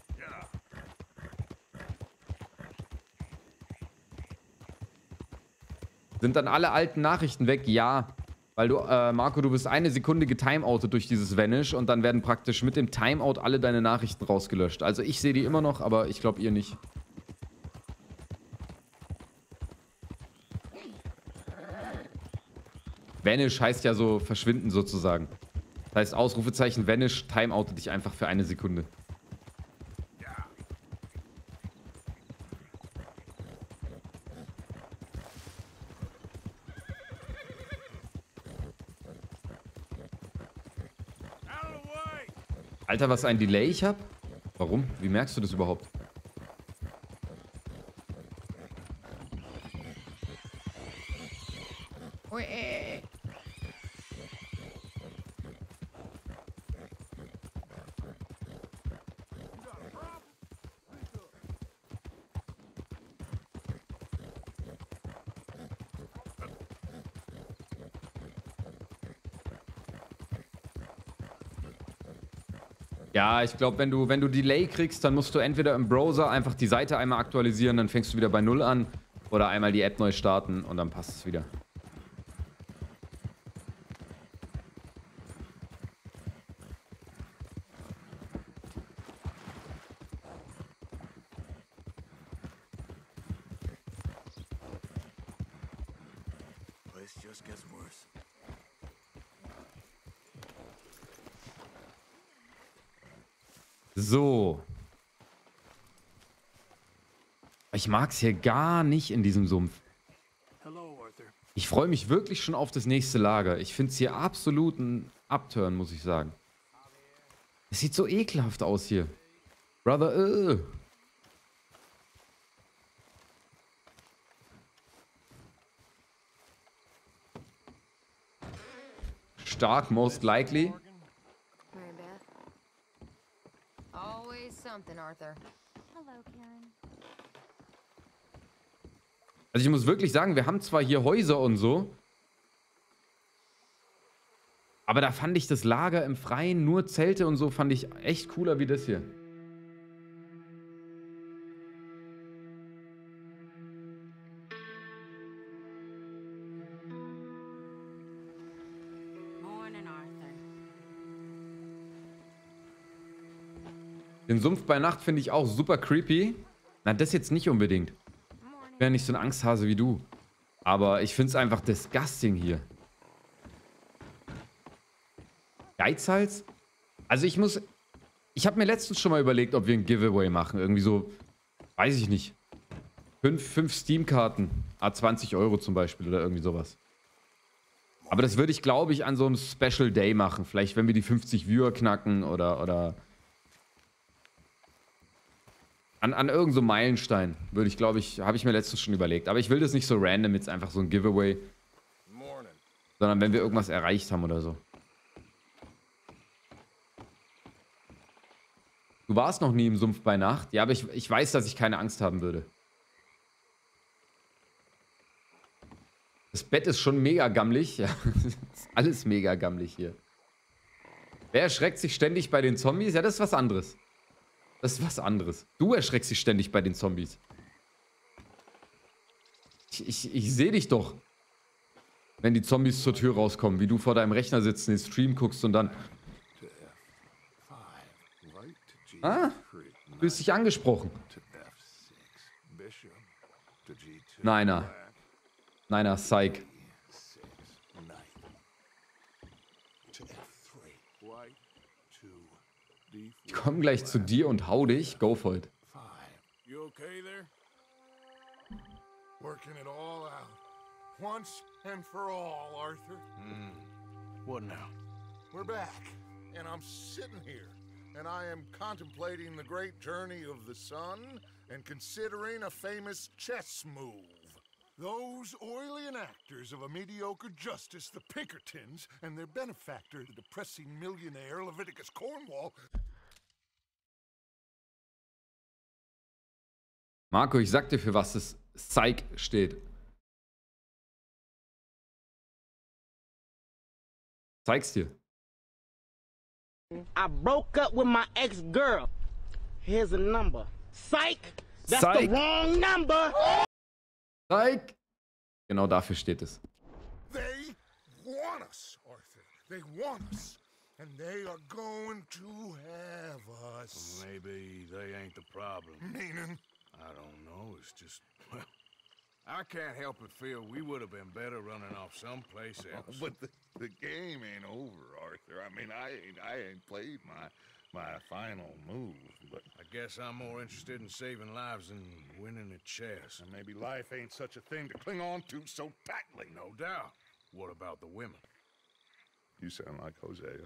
[SPEAKER 1] Sind dann alle alten Nachrichten weg? Ja. Weil du, Marco, du bist eine Sekunde getimeoutet durch dieses Vanish und dann werden praktisch mit dem Timeout alle deine Nachrichten rausgelöscht. Also ich sehe die immer noch, aber ich glaube ihr nicht. Vanish heißt ja so verschwinden sozusagen. Das heißt Ausrufezeichen Vanish, timeoutet dich einfach für eine Sekunde. Alter, was ein Delay ich hab? Warum? Wie merkst du das überhaupt? Ja, ich glaube, wenn du Delay kriegst, dann musst du entweder im Browser einfach die Seite einmal aktualisieren, dann fängst du wieder bei 0 an. Oder einmal die App neu starten und dann passt es wieder. So. Ich mag es hier gar nicht in diesem Sumpf. Ich freue mich wirklich schon auf das nächste Lager. Ich finde es hier absolut ein Upturn, muss ich sagen. Es sieht so ekelhaft aus hier. Brother, Stark, most likely. Also ich muss wirklich sagen, wir haben zwar hier Häuser und so, aber da fand ich das Lager im Freien, nur Zelte und so, fand ich echt cooler wie das hier. Den Sumpf bei Nacht finde ich auch super creepy. Na, das jetzt nicht unbedingt. Ich bin ja nicht so ein Angsthase wie du. Aber ich finde es einfach disgusting hier. Geizhals? Also ich habe mir letztens schon mal überlegt, ob wir ein Giveaway machen. Irgendwie so, weiß ich nicht. 5 Steam-Karten, A20 Euro zum Beispiel oder irgendwie sowas. Aber das würde ich, glaube ich, an so einem Special Day machen. Vielleicht, wenn wir die 50 Viewer knacken oder an irgendeinem so Meilenstein würde ich, glaube ich, habe ich mir letztens schon überlegt. Aber ich will das nicht so random, jetzt einfach so ein Giveaway. Sondern wenn wir irgendwas erreicht haben oder so. Du warst noch nie im Sumpf bei Nacht? Ja, aber ich weiß, dass ich keine Angst haben würde. Das Bett ist schon mega gammelig. Ja, ist alles mega gammelig hier. Wer erschreckt sich ständig bei den Zombies? Ja, das ist was anderes. Das ist was anderes. Du erschreckst dich ständig bei den Zombies. Ich sehe dich doch. Wenn die Zombies zur Tür rauskommen, wie du vor deinem Rechner sitzt, den Stream guckst und dann... Ah, du bist dich angesprochen. Neiner. Neiner, Psych. Ich komme gleich zu dir und hau dich. Go for it.
[SPEAKER 2] You okay there? Working it all out. Once and for all, Arthur.
[SPEAKER 7] What now?
[SPEAKER 2] We're back, and I'm sitting here, and I am contemplating the great journey of the sun and considering a famous chess move. Those oily enactors of a mediocre justice, the Pinkertons, and their benefactor, the depressing millionaire Leviticus Cornwall.
[SPEAKER 1] Marco, ich sag dir, für was das Psych steht. Zeig's dir.
[SPEAKER 8] I broke up with my ex-girl. Here's a number. Psych! That's
[SPEAKER 1] Psych.
[SPEAKER 8] the wrong number!
[SPEAKER 1] Psych! Genau dafür steht es.
[SPEAKER 2] They want us, Arthur. They want us. And they are going to have us.
[SPEAKER 7] Maybe they ain't the problem.
[SPEAKER 2] Meaning?
[SPEAKER 7] I don't know. It's just, well, I can't help but feel we would have been better running off someplace else.
[SPEAKER 2] But the game ain't over, Arthur. I mean, I ain't played my final move, but
[SPEAKER 7] I guess I'm more interested in saving lives than winning at chess.
[SPEAKER 2] and maybe life ain't such a thing to cling on to so tightly.
[SPEAKER 7] No doubt. What about the women?
[SPEAKER 2] You sound like Hosea.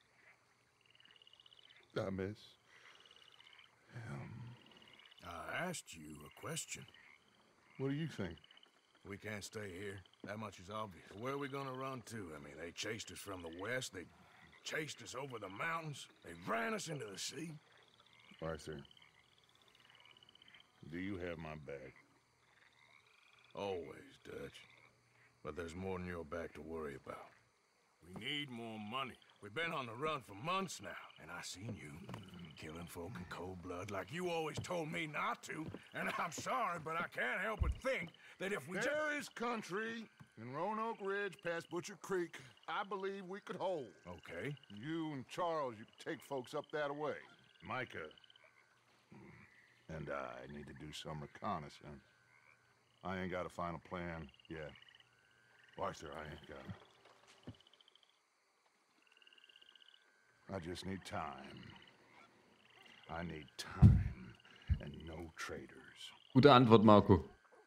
[SPEAKER 2] I miss him.
[SPEAKER 7] I asked you a question.
[SPEAKER 2] What do you think?
[SPEAKER 7] We can't stay here. That much is obvious. Where are we gonna run to? I mean, they chased us from the west. They chased us over the mountains. They ran us into the sea.
[SPEAKER 2] Arthur, do you have my back?
[SPEAKER 7] Always, Dutch. But there's more than your back to worry about. We need more money. We've been on the run for months now, and I seen you killing folk in cold blood like you always told me not to. And I'm sorry, but I can't help but think that if we
[SPEAKER 2] There is country in Roanoke Ridge past Butcher Creek I believe we could hold.
[SPEAKER 7] Okay.
[SPEAKER 2] You and Charles, you could take folks up that way. Micah and I need to do some reconnaissance. I ain't got a final plan yet. Arthur, I ain't got it. I just need time. I need time and no traitors.
[SPEAKER 1] Gute Antwort, Marco.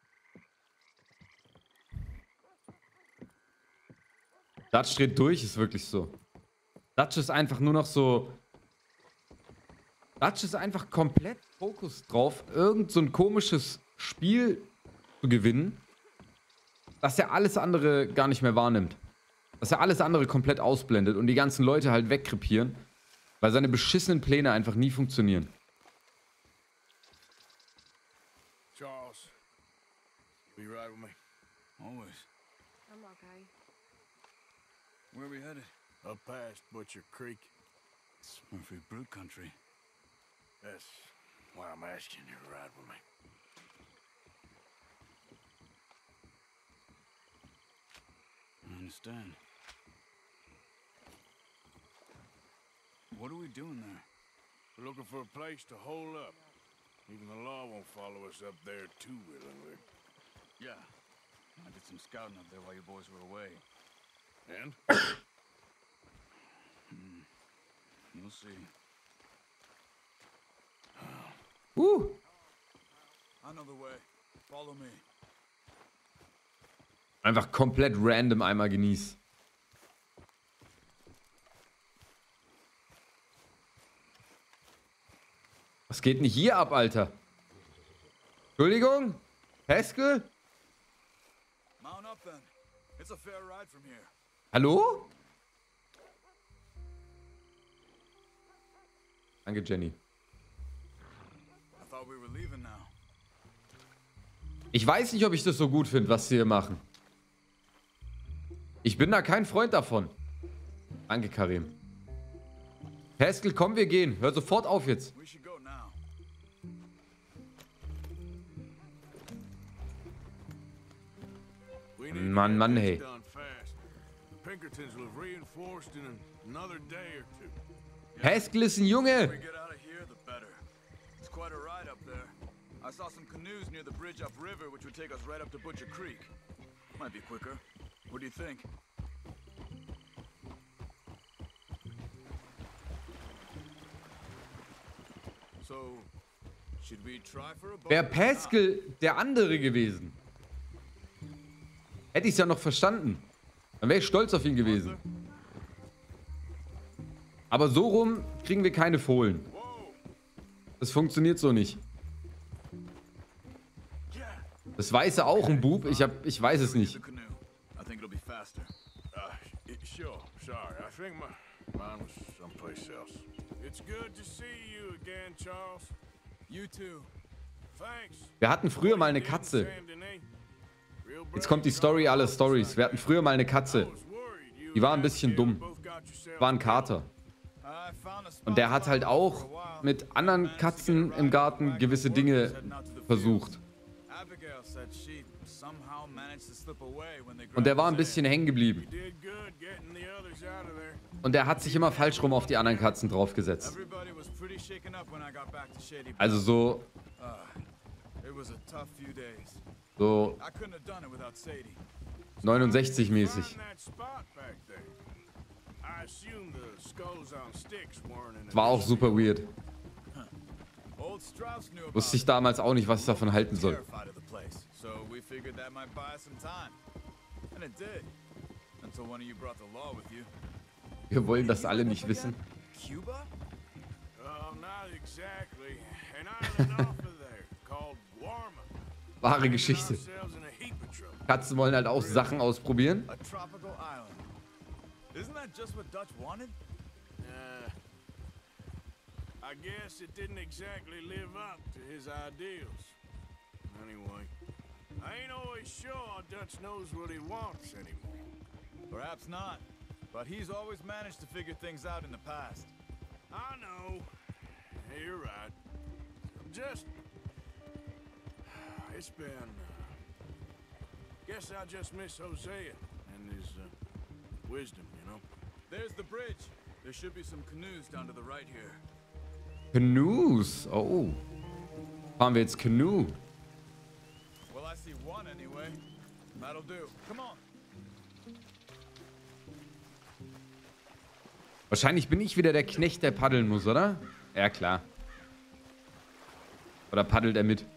[SPEAKER 1] Dutch dreht durch, ist wirklich so. Dutch ist einfach nur noch so... Dutch ist einfach komplett Fokus drauf, irgend so ein komisches Spiel zu gewinnen, dass er alles andere gar nicht mehr wahrnimmt. Dass er alles andere komplett ausblendet und die ganzen Leute halt wegkrepieren, weil seine beschissenen Pläne einfach nie funktionieren.
[SPEAKER 7] Charles, be right with me.
[SPEAKER 9] Always.
[SPEAKER 5] I'm okay.
[SPEAKER 9] Where are we headed?
[SPEAKER 7] Up past Butcher Creek.
[SPEAKER 9] It's Murphy Brute country.
[SPEAKER 7] That's why I'm asking you to ride with me.
[SPEAKER 9] I understand. What are we doing there?
[SPEAKER 7] We're looking for a place to hole up. Even the law won't follow us up there too willingly.
[SPEAKER 9] Yeah. I did some scouting up there while you boys were away.
[SPEAKER 7] And?
[SPEAKER 9] We'll see. I know the way. Follow me.
[SPEAKER 1] Einfach komplett random einmal genießt. Was geht denn hier ab, Alter? Entschuldigung? Haskell?
[SPEAKER 9] Mount up then. It's a fair ride from here.
[SPEAKER 1] Hallo? Danke, Jenny.
[SPEAKER 9] I thought we were leaving now.
[SPEAKER 1] Ich weiß nicht, ob ich das so gut finde, was sie hier machen. Ich bin da kein Freund davon. Danke, Karim. Haskell, komm, wir gehen. Hör sofort auf jetzt.
[SPEAKER 9] We should go now.
[SPEAKER 7] We need
[SPEAKER 1] Mann,
[SPEAKER 7] to
[SPEAKER 1] Mann,
[SPEAKER 7] get
[SPEAKER 1] hey.
[SPEAKER 7] this done fast. The Pinkertons will have reinforced in another day or two.
[SPEAKER 1] Haskell ist ein
[SPEAKER 9] We
[SPEAKER 1] Junge.
[SPEAKER 9] get out of here, the better. It's quite a ride up there. I saw some canoes near the bridge upriver, which would take us right up to Butcher Creek. Might be quicker. What do you think? So, should we try for a boat?
[SPEAKER 1] Wäre Haskell der andere gewesen, hätte ich es ja noch verstanden. Dann wäre ich stolz auf ihn gewesen. Aber so rum kriegen wir keine Fohlen. Das funktioniert so nicht. Das weiß er auch, ein Bub. Ich weiß es nicht.
[SPEAKER 9] The canoe. I think it'll be faster.
[SPEAKER 7] Sure. Sorry, I think mine was someplace else. It's good to see you again, Charles.
[SPEAKER 9] You too.
[SPEAKER 7] Thanks.
[SPEAKER 1] Wir hatten früher mal eine Katze. Jetzt kommt die Story aller Stories. Wir hatten früher mal eine Katze. Die war ein bisschen dumm. War ein Kater.
[SPEAKER 9] I found a spot
[SPEAKER 1] Und der hat halt auch
[SPEAKER 9] for a while.
[SPEAKER 1] mit anderen Katzen im Garten gewisse Dinge versucht.
[SPEAKER 9] Abigail said she somehow managed to slip away when they
[SPEAKER 1] Und der war ein bisschen hängen geblieben.
[SPEAKER 7] Did good getting the others out of there.
[SPEAKER 1] Und der hat sich immer falsch rum auf die anderen Katzen draufgesetzt.
[SPEAKER 9] Everybody was pretty shaken up when I got back to Shady Brow.
[SPEAKER 1] Also so,
[SPEAKER 9] It was a tough few days.
[SPEAKER 1] so
[SPEAKER 9] I couldn't have done it without Sadie.
[SPEAKER 1] 69-mäßig.
[SPEAKER 7] Find that spot back there. I assume the skulls on sticks weren't in
[SPEAKER 1] War auch super weird.
[SPEAKER 9] Old Strauss knew about
[SPEAKER 1] Wusste ich damals auch nicht, was ich davon halten soll.
[SPEAKER 9] terrified of the place. So we figured that might buy us some time. And it did. Until one of you brought the law with you.
[SPEAKER 1] Wir wollen das alle nicht wissen.
[SPEAKER 9] Cuba?
[SPEAKER 7] not exactly. An island off of there called Guarma.
[SPEAKER 1] Wahre Geschichte.
[SPEAKER 7] Ourselves in a heap of trouble.
[SPEAKER 1] Katzen wollen halt auch Sachen ausprobieren.
[SPEAKER 9] A tropical island. Isn't that just what Dutch wanted?
[SPEAKER 7] I guess it didn't exactly live up to his ideals. Anyway, I ain't always sure Dutch knows what he wants anymore.
[SPEAKER 9] Perhaps not. But he's always managed to figure things out in the past.
[SPEAKER 7] I know. Hey, you're right. Just... It's been... Guess I just miss Hosea and his wisdom, you know?
[SPEAKER 9] There's the bridge. There should be some canoes down to the right here.
[SPEAKER 1] Canoes. Oh. Fahren wir jetzt Canoe?
[SPEAKER 9] Well, I see one anyway. That'll do. Come on.
[SPEAKER 1] Wahrscheinlich bin ich wieder der Knecht, der paddeln muss, oder? Ja, klar. Oder paddelt er mit?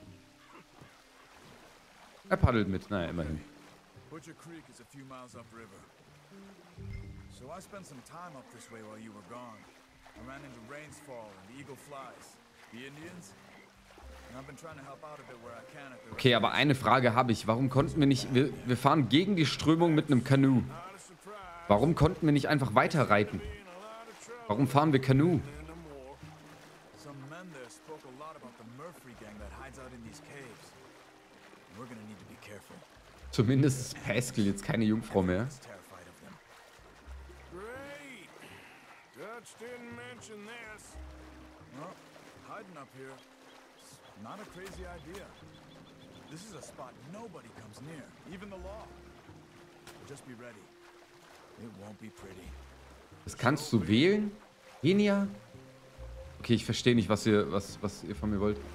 [SPEAKER 1] Er paddelt mit, naja, immerhin.
[SPEAKER 9] Butcher Creek is a few miles upriver. So I spent some time up this way while you were gone. I ran into Rains Fall and Eagle Flies. The Indians? And I've been trying to help out a bit where I can at the
[SPEAKER 1] Okay, aber eine Frage habe ich. Warum konnten wir nicht... Wir fahren gegen die Strömung mit einem Kanu. Warum konnten wir nicht einfach weiter reiten? Warum fahren wir Kanu?
[SPEAKER 9] Some men there spoke a lot about the Murphy gang that hides out in these caves. We're gonna need to be careful.
[SPEAKER 1] Zumindest ist Pascal jetzt keine Jungfrau mehr.
[SPEAKER 9] He's terrified of them.
[SPEAKER 7] Great. Dutch didn't mention this.
[SPEAKER 9] Well, hiding up here, it's not a crazy idea. This is a spot nobody comes near, even the law. Just be ready. It won't be pretty.
[SPEAKER 1] Das kannst du wählen? Genia? Okay, ich verstehe nicht, was ihr von mir wollt.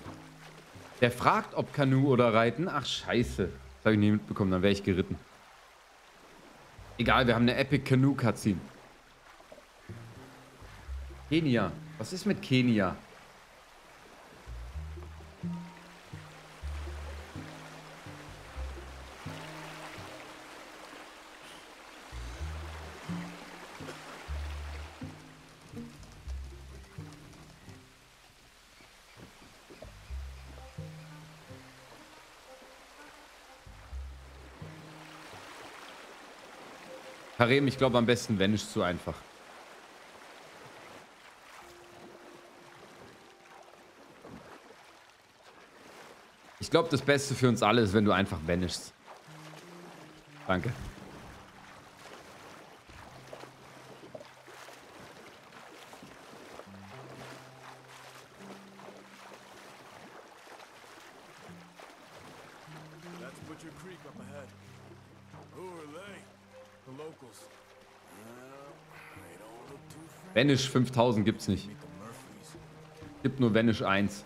[SPEAKER 1] Der fragt, ob Kanu oder Reiten. Ach, scheiße. Das habe ich nie mitbekommen, dann wäre ich geritten. Egal, wir haben eine Epic Canoe Cutscene. Kenia. Was ist mit Kenia? Harem, ich glaube am besten Vanish zu einfach. Ich glaube, das Beste für uns alle ist, wenn du einfach vanishst. Danke.
[SPEAKER 9] That's Butcher Creek up ahead. Who are they? The locals.
[SPEAKER 3] They don't look too friendly.
[SPEAKER 1] Vanish 5000 gibt's nicht.
[SPEAKER 9] Meet the Murphys.
[SPEAKER 1] Gibt nur Vanish 1.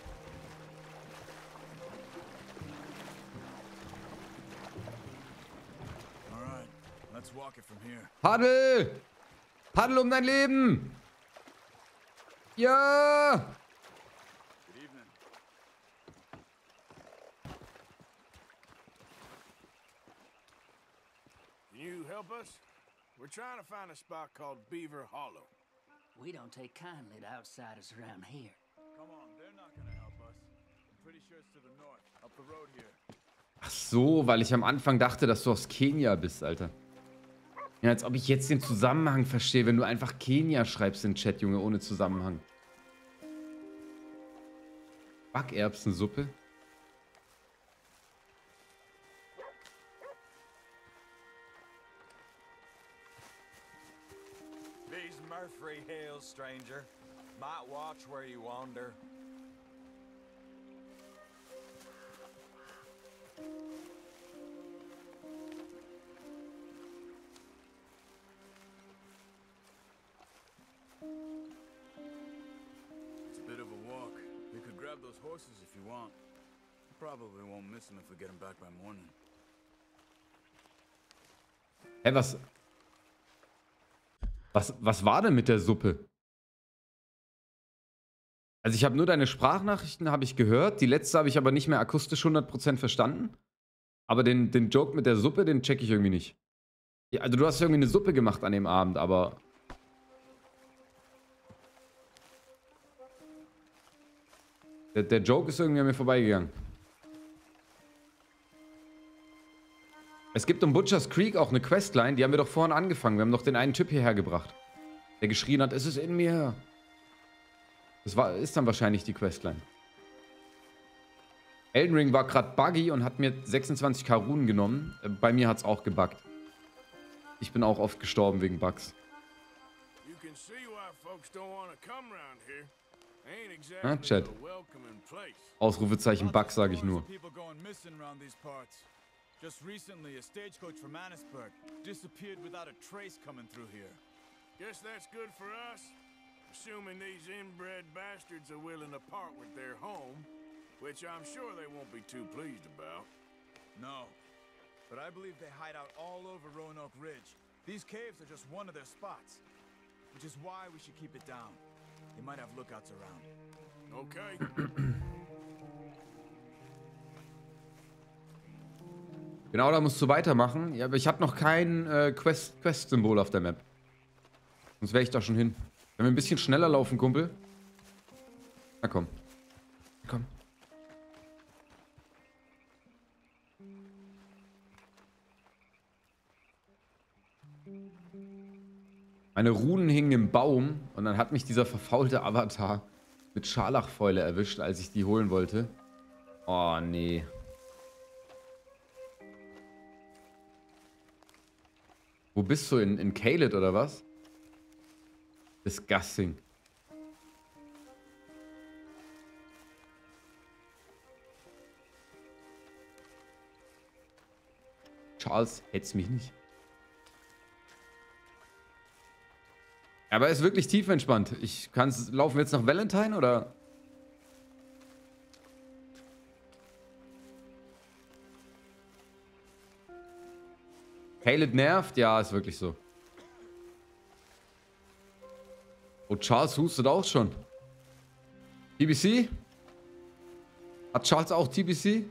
[SPEAKER 9] All right, let's walk it from here.
[SPEAKER 1] Paddel! Paddel um dein Leben! Ja!
[SPEAKER 9] Good evening.
[SPEAKER 3] Can you help us? We're trying to find a spot called Beaver Hollow.
[SPEAKER 4] We don't take kindly to outsiders around here.
[SPEAKER 9] Come on, they're not gonna help us. I'm pretty sure it's to the north, up the road here.
[SPEAKER 1] Ach so, weil ich am Anfang dachte, dass du aus Kenia bist, Alter. Ja, als ob ich jetzt den Zusammenhang verstehe, wenn du einfach Kenia schreibst im Chat, Junge, ohne Zusammenhang. Backerbsensuppe?
[SPEAKER 10] These Murphy Hills, stranger. Might watch where you wander.
[SPEAKER 9] It's a bit of a walk. We could grab those horses if you want. Probably won't miss them if we get them back by morning.
[SPEAKER 1] Hä, was war denn mit der Suppe? Also ich habe nur deine Sprachnachrichten habe ich gehört. Die letzte habe ich aber nicht mehr akustisch 100% verstanden. Aber den Joke mit der Suppe, den check ich irgendwie nicht. Ja, also du hast irgendwie eine Suppe gemacht an dem Abend, aber... Der Joke ist irgendwie an mir vorbeigegangen. Es gibt um Butcher's Creek auch eine Questline, die haben wir doch vorhin angefangen. Wir haben doch den einen Typ hierher gebracht, der geschrien hat, es ist in mir. Das ist dann wahrscheinlich die Questline. Elden Ring war gerade buggy und hat mir 26k Runen genommen. Bei mir hat es auch gebuggt. Ich bin auch oft gestorben wegen Bugs.
[SPEAKER 3] You can see why folks don't want to come around here. Ain't
[SPEAKER 1] Ah,
[SPEAKER 3] exactly
[SPEAKER 1] Chat.
[SPEAKER 3] a welcoming place.
[SPEAKER 1] Ausrufezeichen Bug, sage ich nur.
[SPEAKER 9] People going missing around these parts. Just recently, a stagecoach from Annisburg disappeared without a trace coming through here.
[SPEAKER 3] Guess that's good for us. Assuming these inbred bastards are willing to part with their home, which I'm sure they won't be too pleased about.
[SPEAKER 9] No, but I believe they hide out all over Roanoke Ridge. These caves are just one of their spots, which is why we should keep it down. They might have lookouts around.
[SPEAKER 3] Okay.
[SPEAKER 1] Genau, da musst du weitermachen. Ja, aber ich habe noch kein Quest-Symbol auf der Map. Sonst wäre ich da schon hin. Wenn wir ein bisschen schneller laufen, Kumpel. Na komm. Komm. Meine Runen hingen im Baum und dann hat mich dieser verfaulte Avatar mit Scharlachfäule erwischt, als ich die holen wollte. Oh, nee. Wo bist du? In Caelid oder was? Disgusting. Charles, hätt's mich nicht. Aber er ist wirklich tiefentspannt. Laufen wir jetzt nach Valentine oder? Caleb nervt? Ja, ist wirklich so. Oh, Charles hustet auch schon. TBC? Hat Charles auch TBC?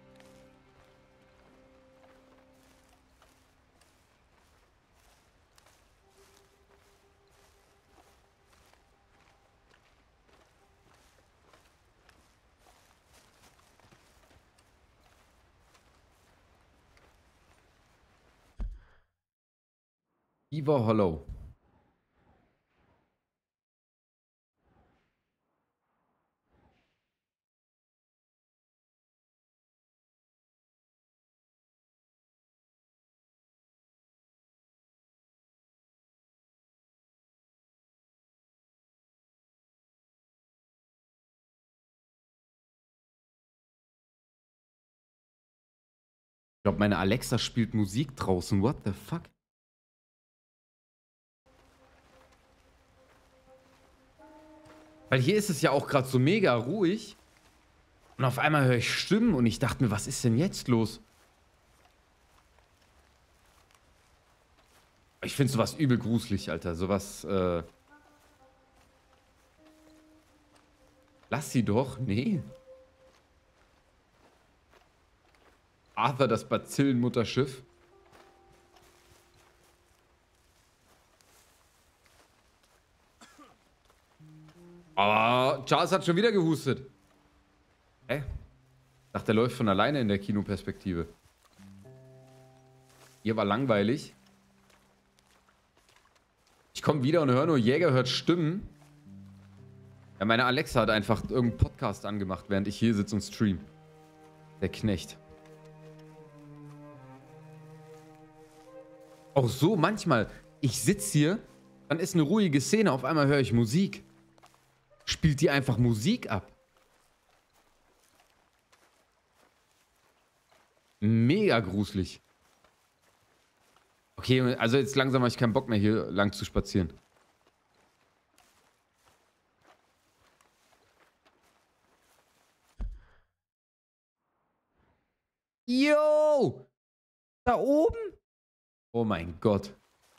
[SPEAKER 1] Beaver Hollow. Ich glaube, meine Alexa spielt Musik draußen. What the fuck? Weil hier ist es ja auch gerade so mega ruhig. Und auf einmal höre ich Stimmen und ich dachte mir, was ist denn jetzt los? Ich finde sowas übel gruselig, Alter. Sowas, Lass sie doch. Nee. Arthur, das Bazillenmutterschiff. Aber Charles hat schon wieder gehustet. Hä? Ich dachte, der läuft von alleine in der Kinoperspektive. Hier war langweilig. Ich komme wieder und höre nur, Jäger hört Stimmen. Ja, meine Alexa hat einfach irgendeinen Podcast angemacht, während ich hier sitze und stream. Der Knecht. Auch so manchmal. Ich sitze hier, dann ist eine ruhige Szene, auf einmal höre ich Musik. Spielt die einfach Musik ab. Mega gruselig. Okay, also jetzt langsam habe ich keinen Bock mehr, hier lang zu spazieren. Yo! Da oben? Oh mein Gott.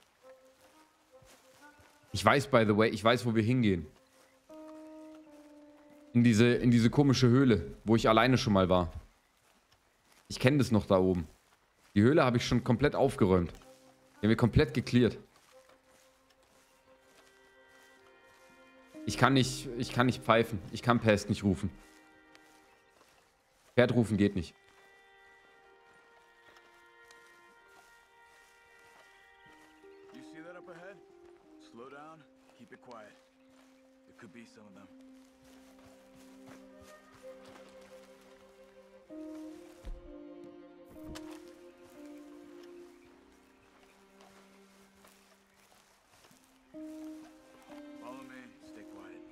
[SPEAKER 1] Ich weiß, by the way, ich weiß, wo wir hingehen. In diese komische Höhle, wo ich alleine schon mal war. Ich kenne das noch da oben. Die Höhle habe ich schon komplett aufgeräumt. Die haben wir komplett geklärt. Ich kann nicht pfeifen. Ich kann Pest nicht rufen. Pferd rufen geht nicht.
[SPEAKER 9] You see that up ahead? Slow down, keep it quiet. It could be some of them. Follow me, stay quiet.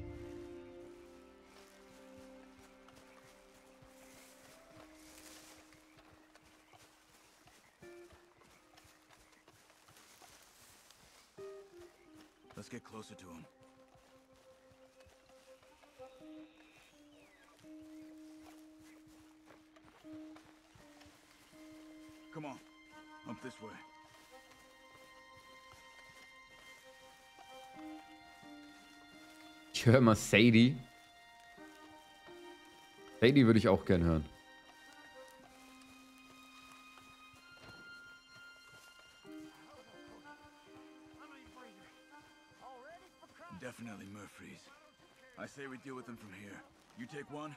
[SPEAKER 9] Let's get closer to him. Come on, up this way.
[SPEAKER 1] Ich höre mal Sadie. Sadie würde ich auch gern hören.
[SPEAKER 9] Definitely Murphy's. I say we deal with them from here. You take one.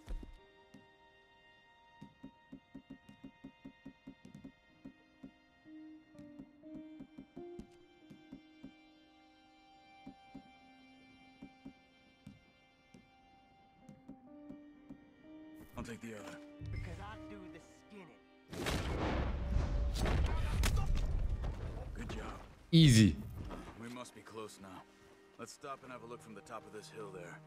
[SPEAKER 9] I'll take the other.
[SPEAKER 8] Because I do the skinning.
[SPEAKER 9] Good job.
[SPEAKER 1] Easy.
[SPEAKER 9] We must be close now. Let's stop and have a look from the top of this hill there.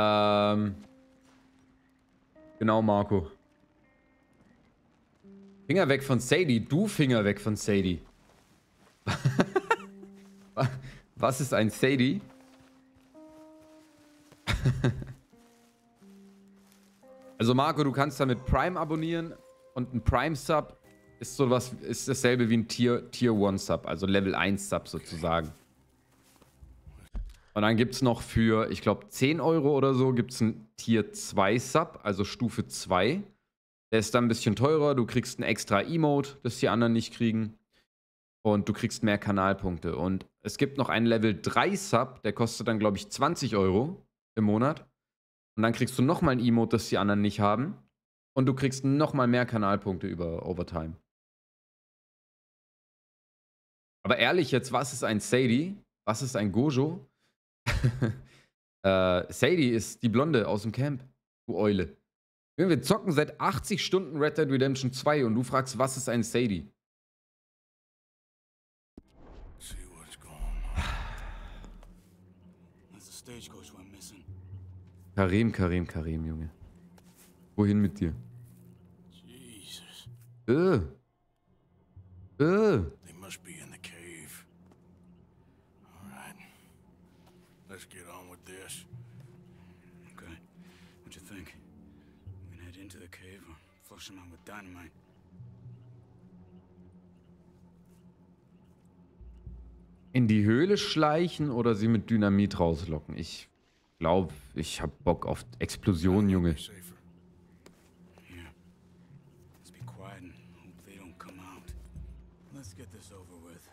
[SPEAKER 1] Genau, Marco. Finger weg von Sadie. Du Finger weg von Sadie. Was ist ein Sadie? Also Marco, du kannst damit Prime abonnieren und ein Prime Sub ist sowas, ist dasselbe wie ein Tier 1 Sub, also Level 1 Sub sozusagen. Und dann gibt es noch für, ich glaube 10 Euro oder so, gibt es ein Tier 2 Sub, also Stufe 2. Der ist dann ein bisschen teurer, du kriegst ein extra Emote, das die anderen nicht kriegen. Und du kriegst mehr Kanalpunkte. Und es gibt noch einen Level 3 Sub, der kostet dann, glaube ich, 20 Euro im Monat. Und dann kriegst du nochmal ein Emote, das die anderen nicht haben. Und du kriegst nochmal mehr Kanalpunkte über Overtime. Aber ehrlich jetzt, was ist ein Sadie? Was ist ein Gojo? Sadie ist die Blonde aus dem Camp. Du Eule. Wir zocken seit 80 Stunden Red Dead Redemption 2 und du fragst, was ist ein Sadie? Karim, Junge. Wohin mit dir?
[SPEAKER 7] Jesus.
[SPEAKER 1] They
[SPEAKER 7] must be in the cave. All right. Let's get on with this.
[SPEAKER 9] Okay. What you think? We can head into the cave or flush them out with dynamite.
[SPEAKER 1] In die Höhle schleichen oder sie mit Dynamit rauslocken? Ich glaube, ich hab Bock auf Explosionen, Junge.
[SPEAKER 9] Here. Let's be quiet and hope they don't come out. Let's get this over with.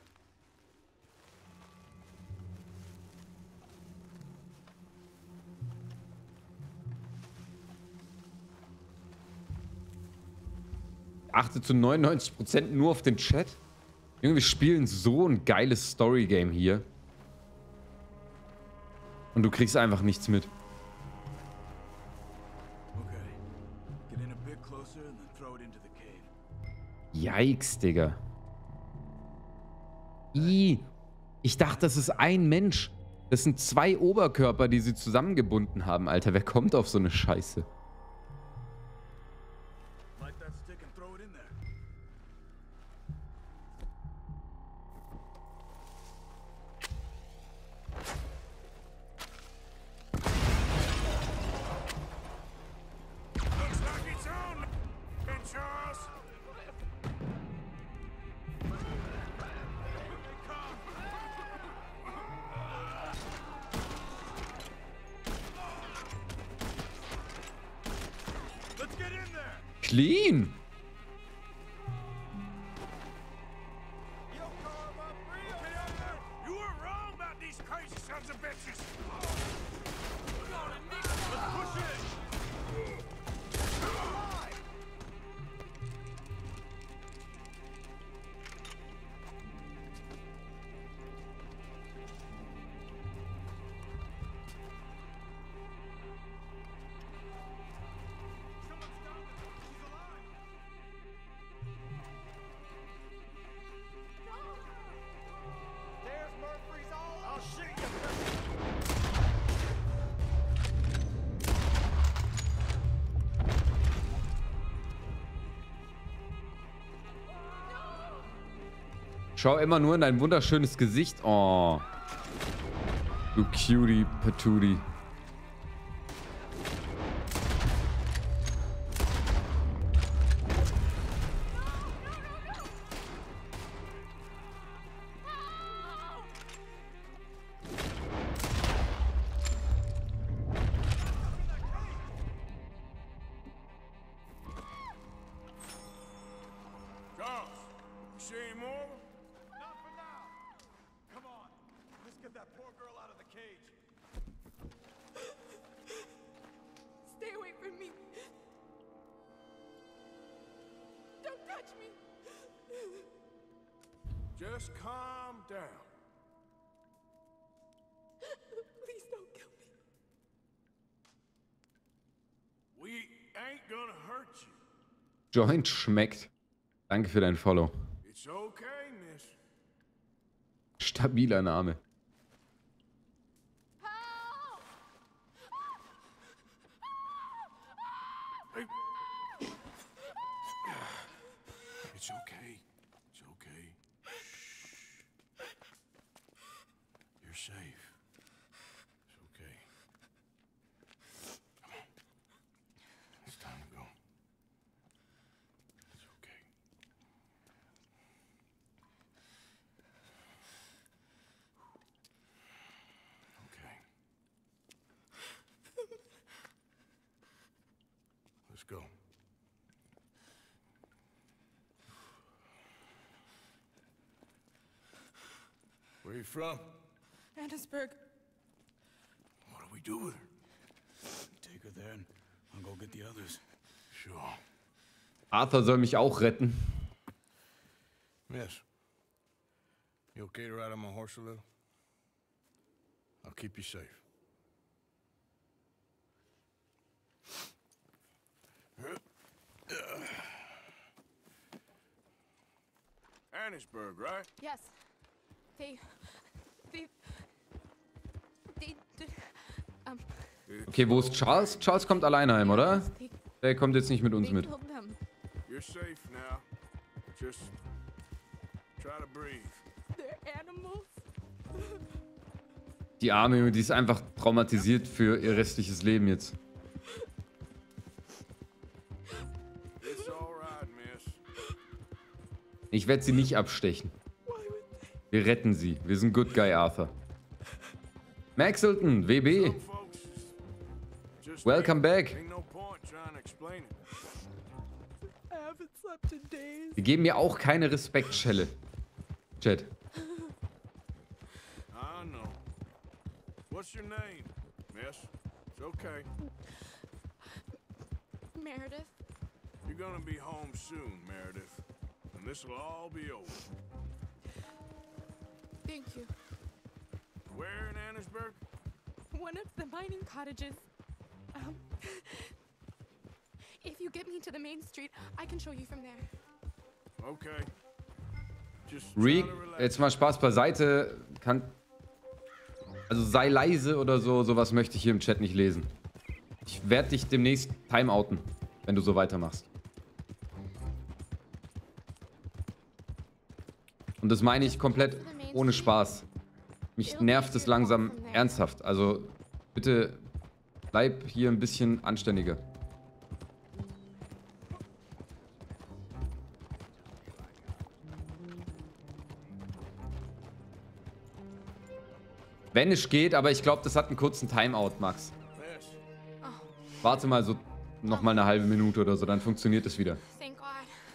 [SPEAKER 1] Achte zu 99% nur auf den Chat. Irgendwie spielen so ein geiles Story-Game hier. Und du kriegst einfach nichts mit. Yikes, Digga. Ich dachte, das ist ein Mensch. Das sind 2 Oberkörper, die sie zusammengebunden haben, Alter. Wer kommt auf so eine Scheiße? Clean. Schau immer nur in dein wunderschönes Gesicht. Oh. Du Cutie Patootie.
[SPEAKER 6] Stay away from me. Don't touch me.
[SPEAKER 7] Just calm down.
[SPEAKER 6] Please don't kill me.
[SPEAKER 7] We ain't gonna hurt you.
[SPEAKER 1] Joint schmeckt. Danke für dein Follow.
[SPEAKER 7] It's okay, miss.
[SPEAKER 1] Stabiler Name.
[SPEAKER 7] safe. It's okay. Come on. It's time to go. It's okay. Okay. Let's go. Where you from?
[SPEAKER 11] Annesburg.
[SPEAKER 7] What do we do with her?
[SPEAKER 9] Take her there and I'll go get the others.
[SPEAKER 7] Sure.
[SPEAKER 1] Arthur soll mich auch retten.
[SPEAKER 7] Miss, you okay to ride on my horse a little? I'll keep you safe. Annesburg, right?
[SPEAKER 11] Yes. They
[SPEAKER 1] Okay, wo ist Charles? Charles kommt alleine heim, oder? Der kommt jetzt nicht mit uns mit.
[SPEAKER 7] You're safe now. Just try to breathe.
[SPEAKER 11] They're animals.
[SPEAKER 1] Die arme Junge, die ist einfach traumatisiert für ihr restliches Leben jetzt.
[SPEAKER 7] It's all right, miss.
[SPEAKER 1] Ich werde sie nicht abstechen. Wir retten sie. Wir sind Good Guy Arthur. Maxelton, WB. Welcome back.
[SPEAKER 7] Ain't no point trying to explain it.
[SPEAKER 11] I haven't slept in days.
[SPEAKER 1] Wir geben mir auch keine Respektschelle. Chat.
[SPEAKER 7] I know. What's your name, miss? It's okay.
[SPEAKER 11] Meredith.
[SPEAKER 7] You're gonna be home soon, Meredith. And this'll all be over.
[SPEAKER 11] Thank you.
[SPEAKER 7] Where in Annesburg?
[SPEAKER 11] One of the mining cottages. If you get me to the main street, I can show you from there.
[SPEAKER 7] Okay. Just
[SPEAKER 1] Reek,
[SPEAKER 7] try to relax.
[SPEAKER 1] jetzt mal Spaß beiseite. Also sei leise oder so, sowas möchte ich hier im Chat nicht lesen. Ich werde dich demnächst timeouten, wenn du so weitermachst. Und das meine ich komplett ohne Spaß. Mich nervt es langsam ernsthaft. Also bitte bleib hier ein bisschen anständiger. Wenn es geht, aber ich glaube, das hat einen kurzen Timeout, Max. Warte mal so noch mal eine halbe Minute oder so, dann funktioniert es wieder.
[SPEAKER 11] Thank God.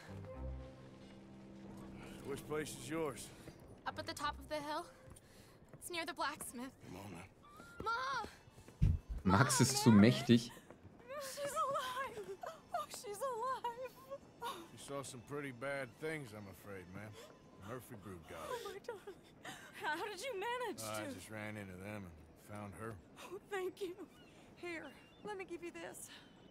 [SPEAKER 7] Which place is yours?
[SPEAKER 11] Up at the top of the hill. It's near the blacksmith.
[SPEAKER 7] Come on now.
[SPEAKER 11] Mom!
[SPEAKER 1] Max ist zu mächtig.
[SPEAKER 11] She's alive! Oh, she's alive!
[SPEAKER 7] You saw some pretty bad things, I'm afraid, man. Murphy group got
[SPEAKER 11] Oh,
[SPEAKER 7] it.
[SPEAKER 11] my darling. How did you manage
[SPEAKER 7] I
[SPEAKER 11] to?
[SPEAKER 7] just ran into them and found her.
[SPEAKER 11] Oh, thank you. Here, let me give you this.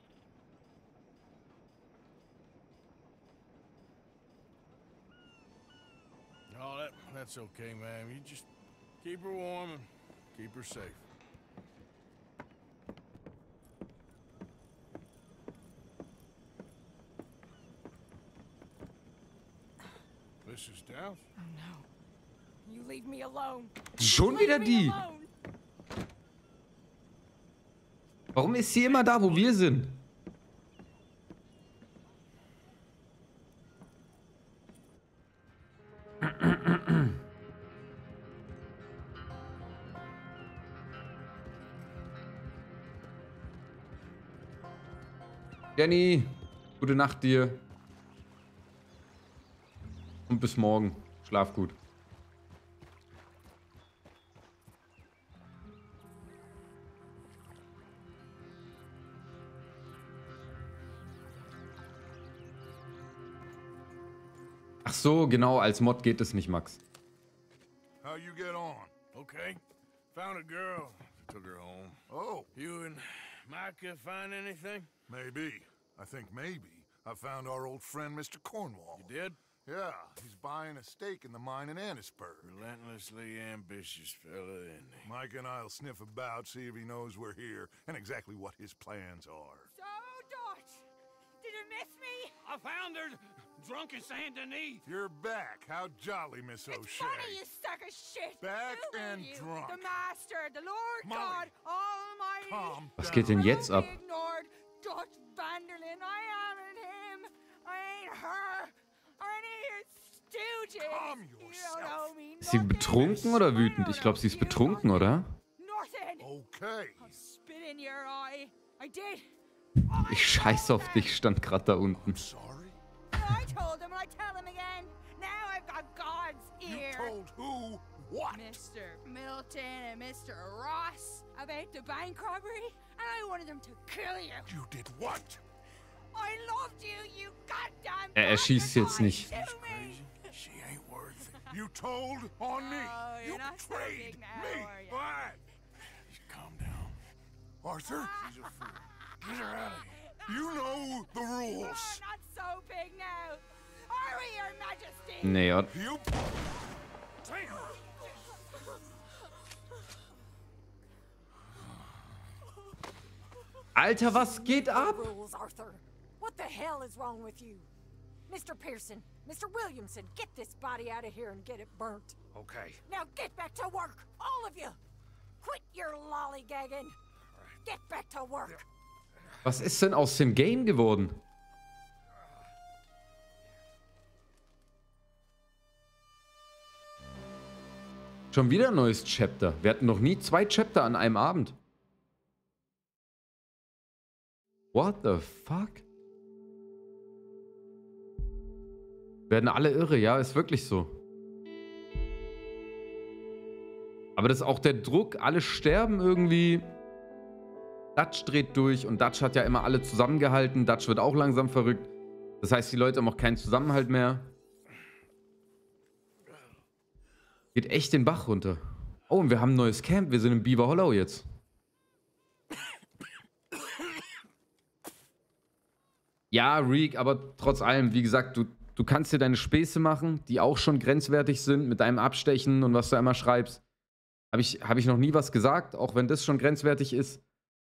[SPEAKER 7] Oh, that's okay, ma'am. You just keep her warm and keep her safe. Mrs. Downs?
[SPEAKER 11] Oh, no. You leave me alone.
[SPEAKER 1] Schon wieder die. Warum ist sie immer da, wo wir sind? Jenny, gute Nacht dir. Und bis morgen. Schlaf gut. Ach so, genau, als Mod geht es nicht, Max.
[SPEAKER 2] How you get on?
[SPEAKER 7] Okay. Found a girl. Took her home.
[SPEAKER 2] Oh.
[SPEAKER 7] You and Micah find anything?
[SPEAKER 2] Maybe. I think maybe. I found our old friend, Mr. Cornwall.
[SPEAKER 7] You did?
[SPEAKER 2] Yeah, he's buying a stake in the mine in Annesburg.
[SPEAKER 7] Relentlessly ambitious fella, isn't he?
[SPEAKER 2] Mike and I'll sniff about, see if he knows we're here, and exactly what his plans are.
[SPEAKER 6] So, Dutch, did you miss me?
[SPEAKER 10] I found her
[SPEAKER 3] drunk in Saint Denis.
[SPEAKER 2] You're back. How jolly, Miss O'Shea.
[SPEAKER 6] Funny, you suck of shit.
[SPEAKER 2] Back
[SPEAKER 6] Who are
[SPEAKER 2] and
[SPEAKER 6] you?
[SPEAKER 2] drunk.
[SPEAKER 6] The Master, the Lord
[SPEAKER 2] Molly.
[SPEAKER 6] God Almighty.
[SPEAKER 2] Calm
[SPEAKER 1] Was
[SPEAKER 2] down.
[SPEAKER 1] geht denn jetzt ab?
[SPEAKER 6] Ignored Dutch Vanderlyn. I ain't him. I ain't her. Or any of your stooges.
[SPEAKER 2] Calm
[SPEAKER 6] You don't
[SPEAKER 2] yourself.
[SPEAKER 6] owe me
[SPEAKER 1] Ist sie
[SPEAKER 6] nothing.
[SPEAKER 1] betrunken oder wütend? Ich glaube, sie ist betrunken, oder?
[SPEAKER 6] Nothing.
[SPEAKER 2] Okay.
[SPEAKER 6] I spit in your eye. I did.
[SPEAKER 1] Ich scheiße auf dich, stand gerade da unten.
[SPEAKER 2] Sorry?
[SPEAKER 6] I told him, I tell him again. Now I've got God's
[SPEAKER 2] You
[SPEAKER 6] ear.
[SPEAKER 2] told who what?
[SPEAKER 6] Mr. Milton and Mr. Ross about the bank robbery, and I wanted them to kill you.
[SPEAKER 2] You did what?
[SPEAKER 6] I loved you, you goddamn
[SPEAKER 1] Er erschießt jetzt nicht.
[SPEAKER 6] bastard. Sue me.
[SPEAKER 2] She ain't worth it. You told on me.
[SPEAKER 6] Oh,
[SPEAKER 2] You
[SPEAKER 6] you're not so
[SPEAKER 2] betrayed
[SPEAKER 6] big now,
[SPEAKER 2] me.
[SPEAKER 6] are you?
[SPEAKER 2] What? Calm down. Arthur? She's a fool. Get her out of here. You know the rules.
[SPEAKER 6] You're not so big now. Are we, Your Majesty?
[SPEAKER 1] Nee, ja.
[SPEAKER 2] You...
[SPEAKER 1] Alter, was geht ab?
[SPEAKER 12] Rules, Arthur. What the hell is wrong with you? Mr. Pearson, Mr. Williamson, get this body out of here and get it burnt.
[SPEAKER 7] Okay.
[SPEAKER 12] Now get back to work, all of you. Quit your lollygagging. Get back to work.
[SPEAKER 1] Was ist denn aus dem Game geworden? Schon wieder ein neues Chapter. Wir hatten noch nie 2 Chapter an einem Abend. What the fuck? Werden alle irre, ja, ist wirklich so. Aber das ist auch der Druck, alle sterben irgendwie. Dutch dreht durch und Dutch hat ja immer alle zusammengehalten. Dutch wird auch langsam verrückt. Das heißt, die Leute haben auch keinen Zusammenhalt mehr. Geht echt den Bach runter. Oh, und wir haben ein neues Camp. Wir sind in Beaver Hollow jetzt. Ja, Reek, aber trotz allem, wie gesagt, du kannst dir deine Späße machen, die auch schon grenzwertig sind, mit deinem Abstechen und was du immer schreibst. Hab ich noch nie was gesagt, auch wenn das schon grenzwertig ist.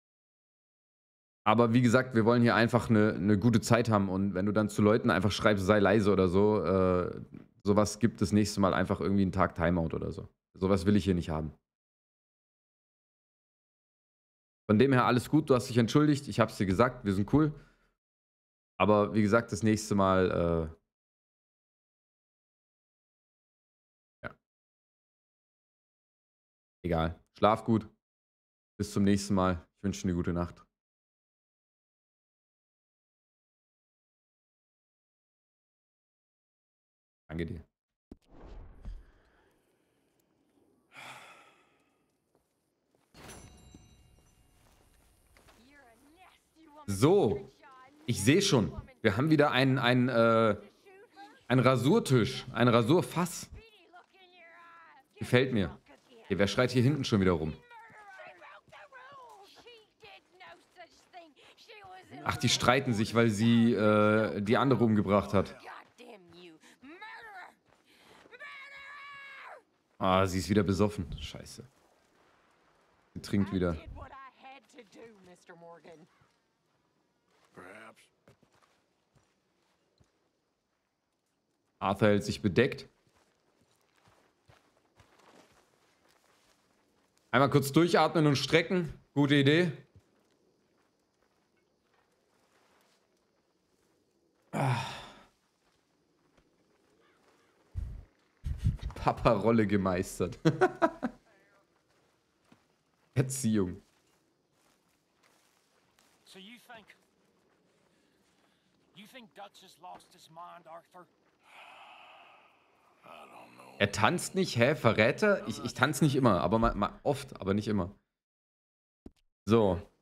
[SPEAKER 1] Aber wie gesagt, wir wollen hier einfach eine gute Zeit haben. Und wenn du dann zu Leuten einfach schreibst, sei leise oder so, sowas gibt das nächste Mal einfach irgendwie einen Tag Timeout oder so. Sowas will ich hier nicht haben. Von dem her alles gut, du hast dich entschuldigt, ich hab's dir gesagt, wir sind cool. Aber wie gesagt, das nächste Mal, ja. Egal. Schlaf gut. Bis zum nächsten Mal. Ich wünsche dir eine gute Nacht. Danke dir. So, ich sehe schon. Wir haben wieder einen Rasurtisch, ein Rasurfass. Gefällt mir. Okay, wer schreit hier hinten schon wieder rum? Ach, die streiten sich, weil sie die andere umgebracht hat. Ah, sie ist wieder besoffen. Scheiße. Sie trinkt wieder. Arthur hält sich bedeckt. Einmal kurz durchatmen und strecken. Gute Idee. Papa-Rolle gemeistert. Erziehung.
[SPEAKER 3] So you think Dutch has lost his mind, Arthur?
[SPEAKER 1] Er tanzt nicht, hä? Verräter? Ich tanze nicht immer, aber oft, aber nicht immer. So.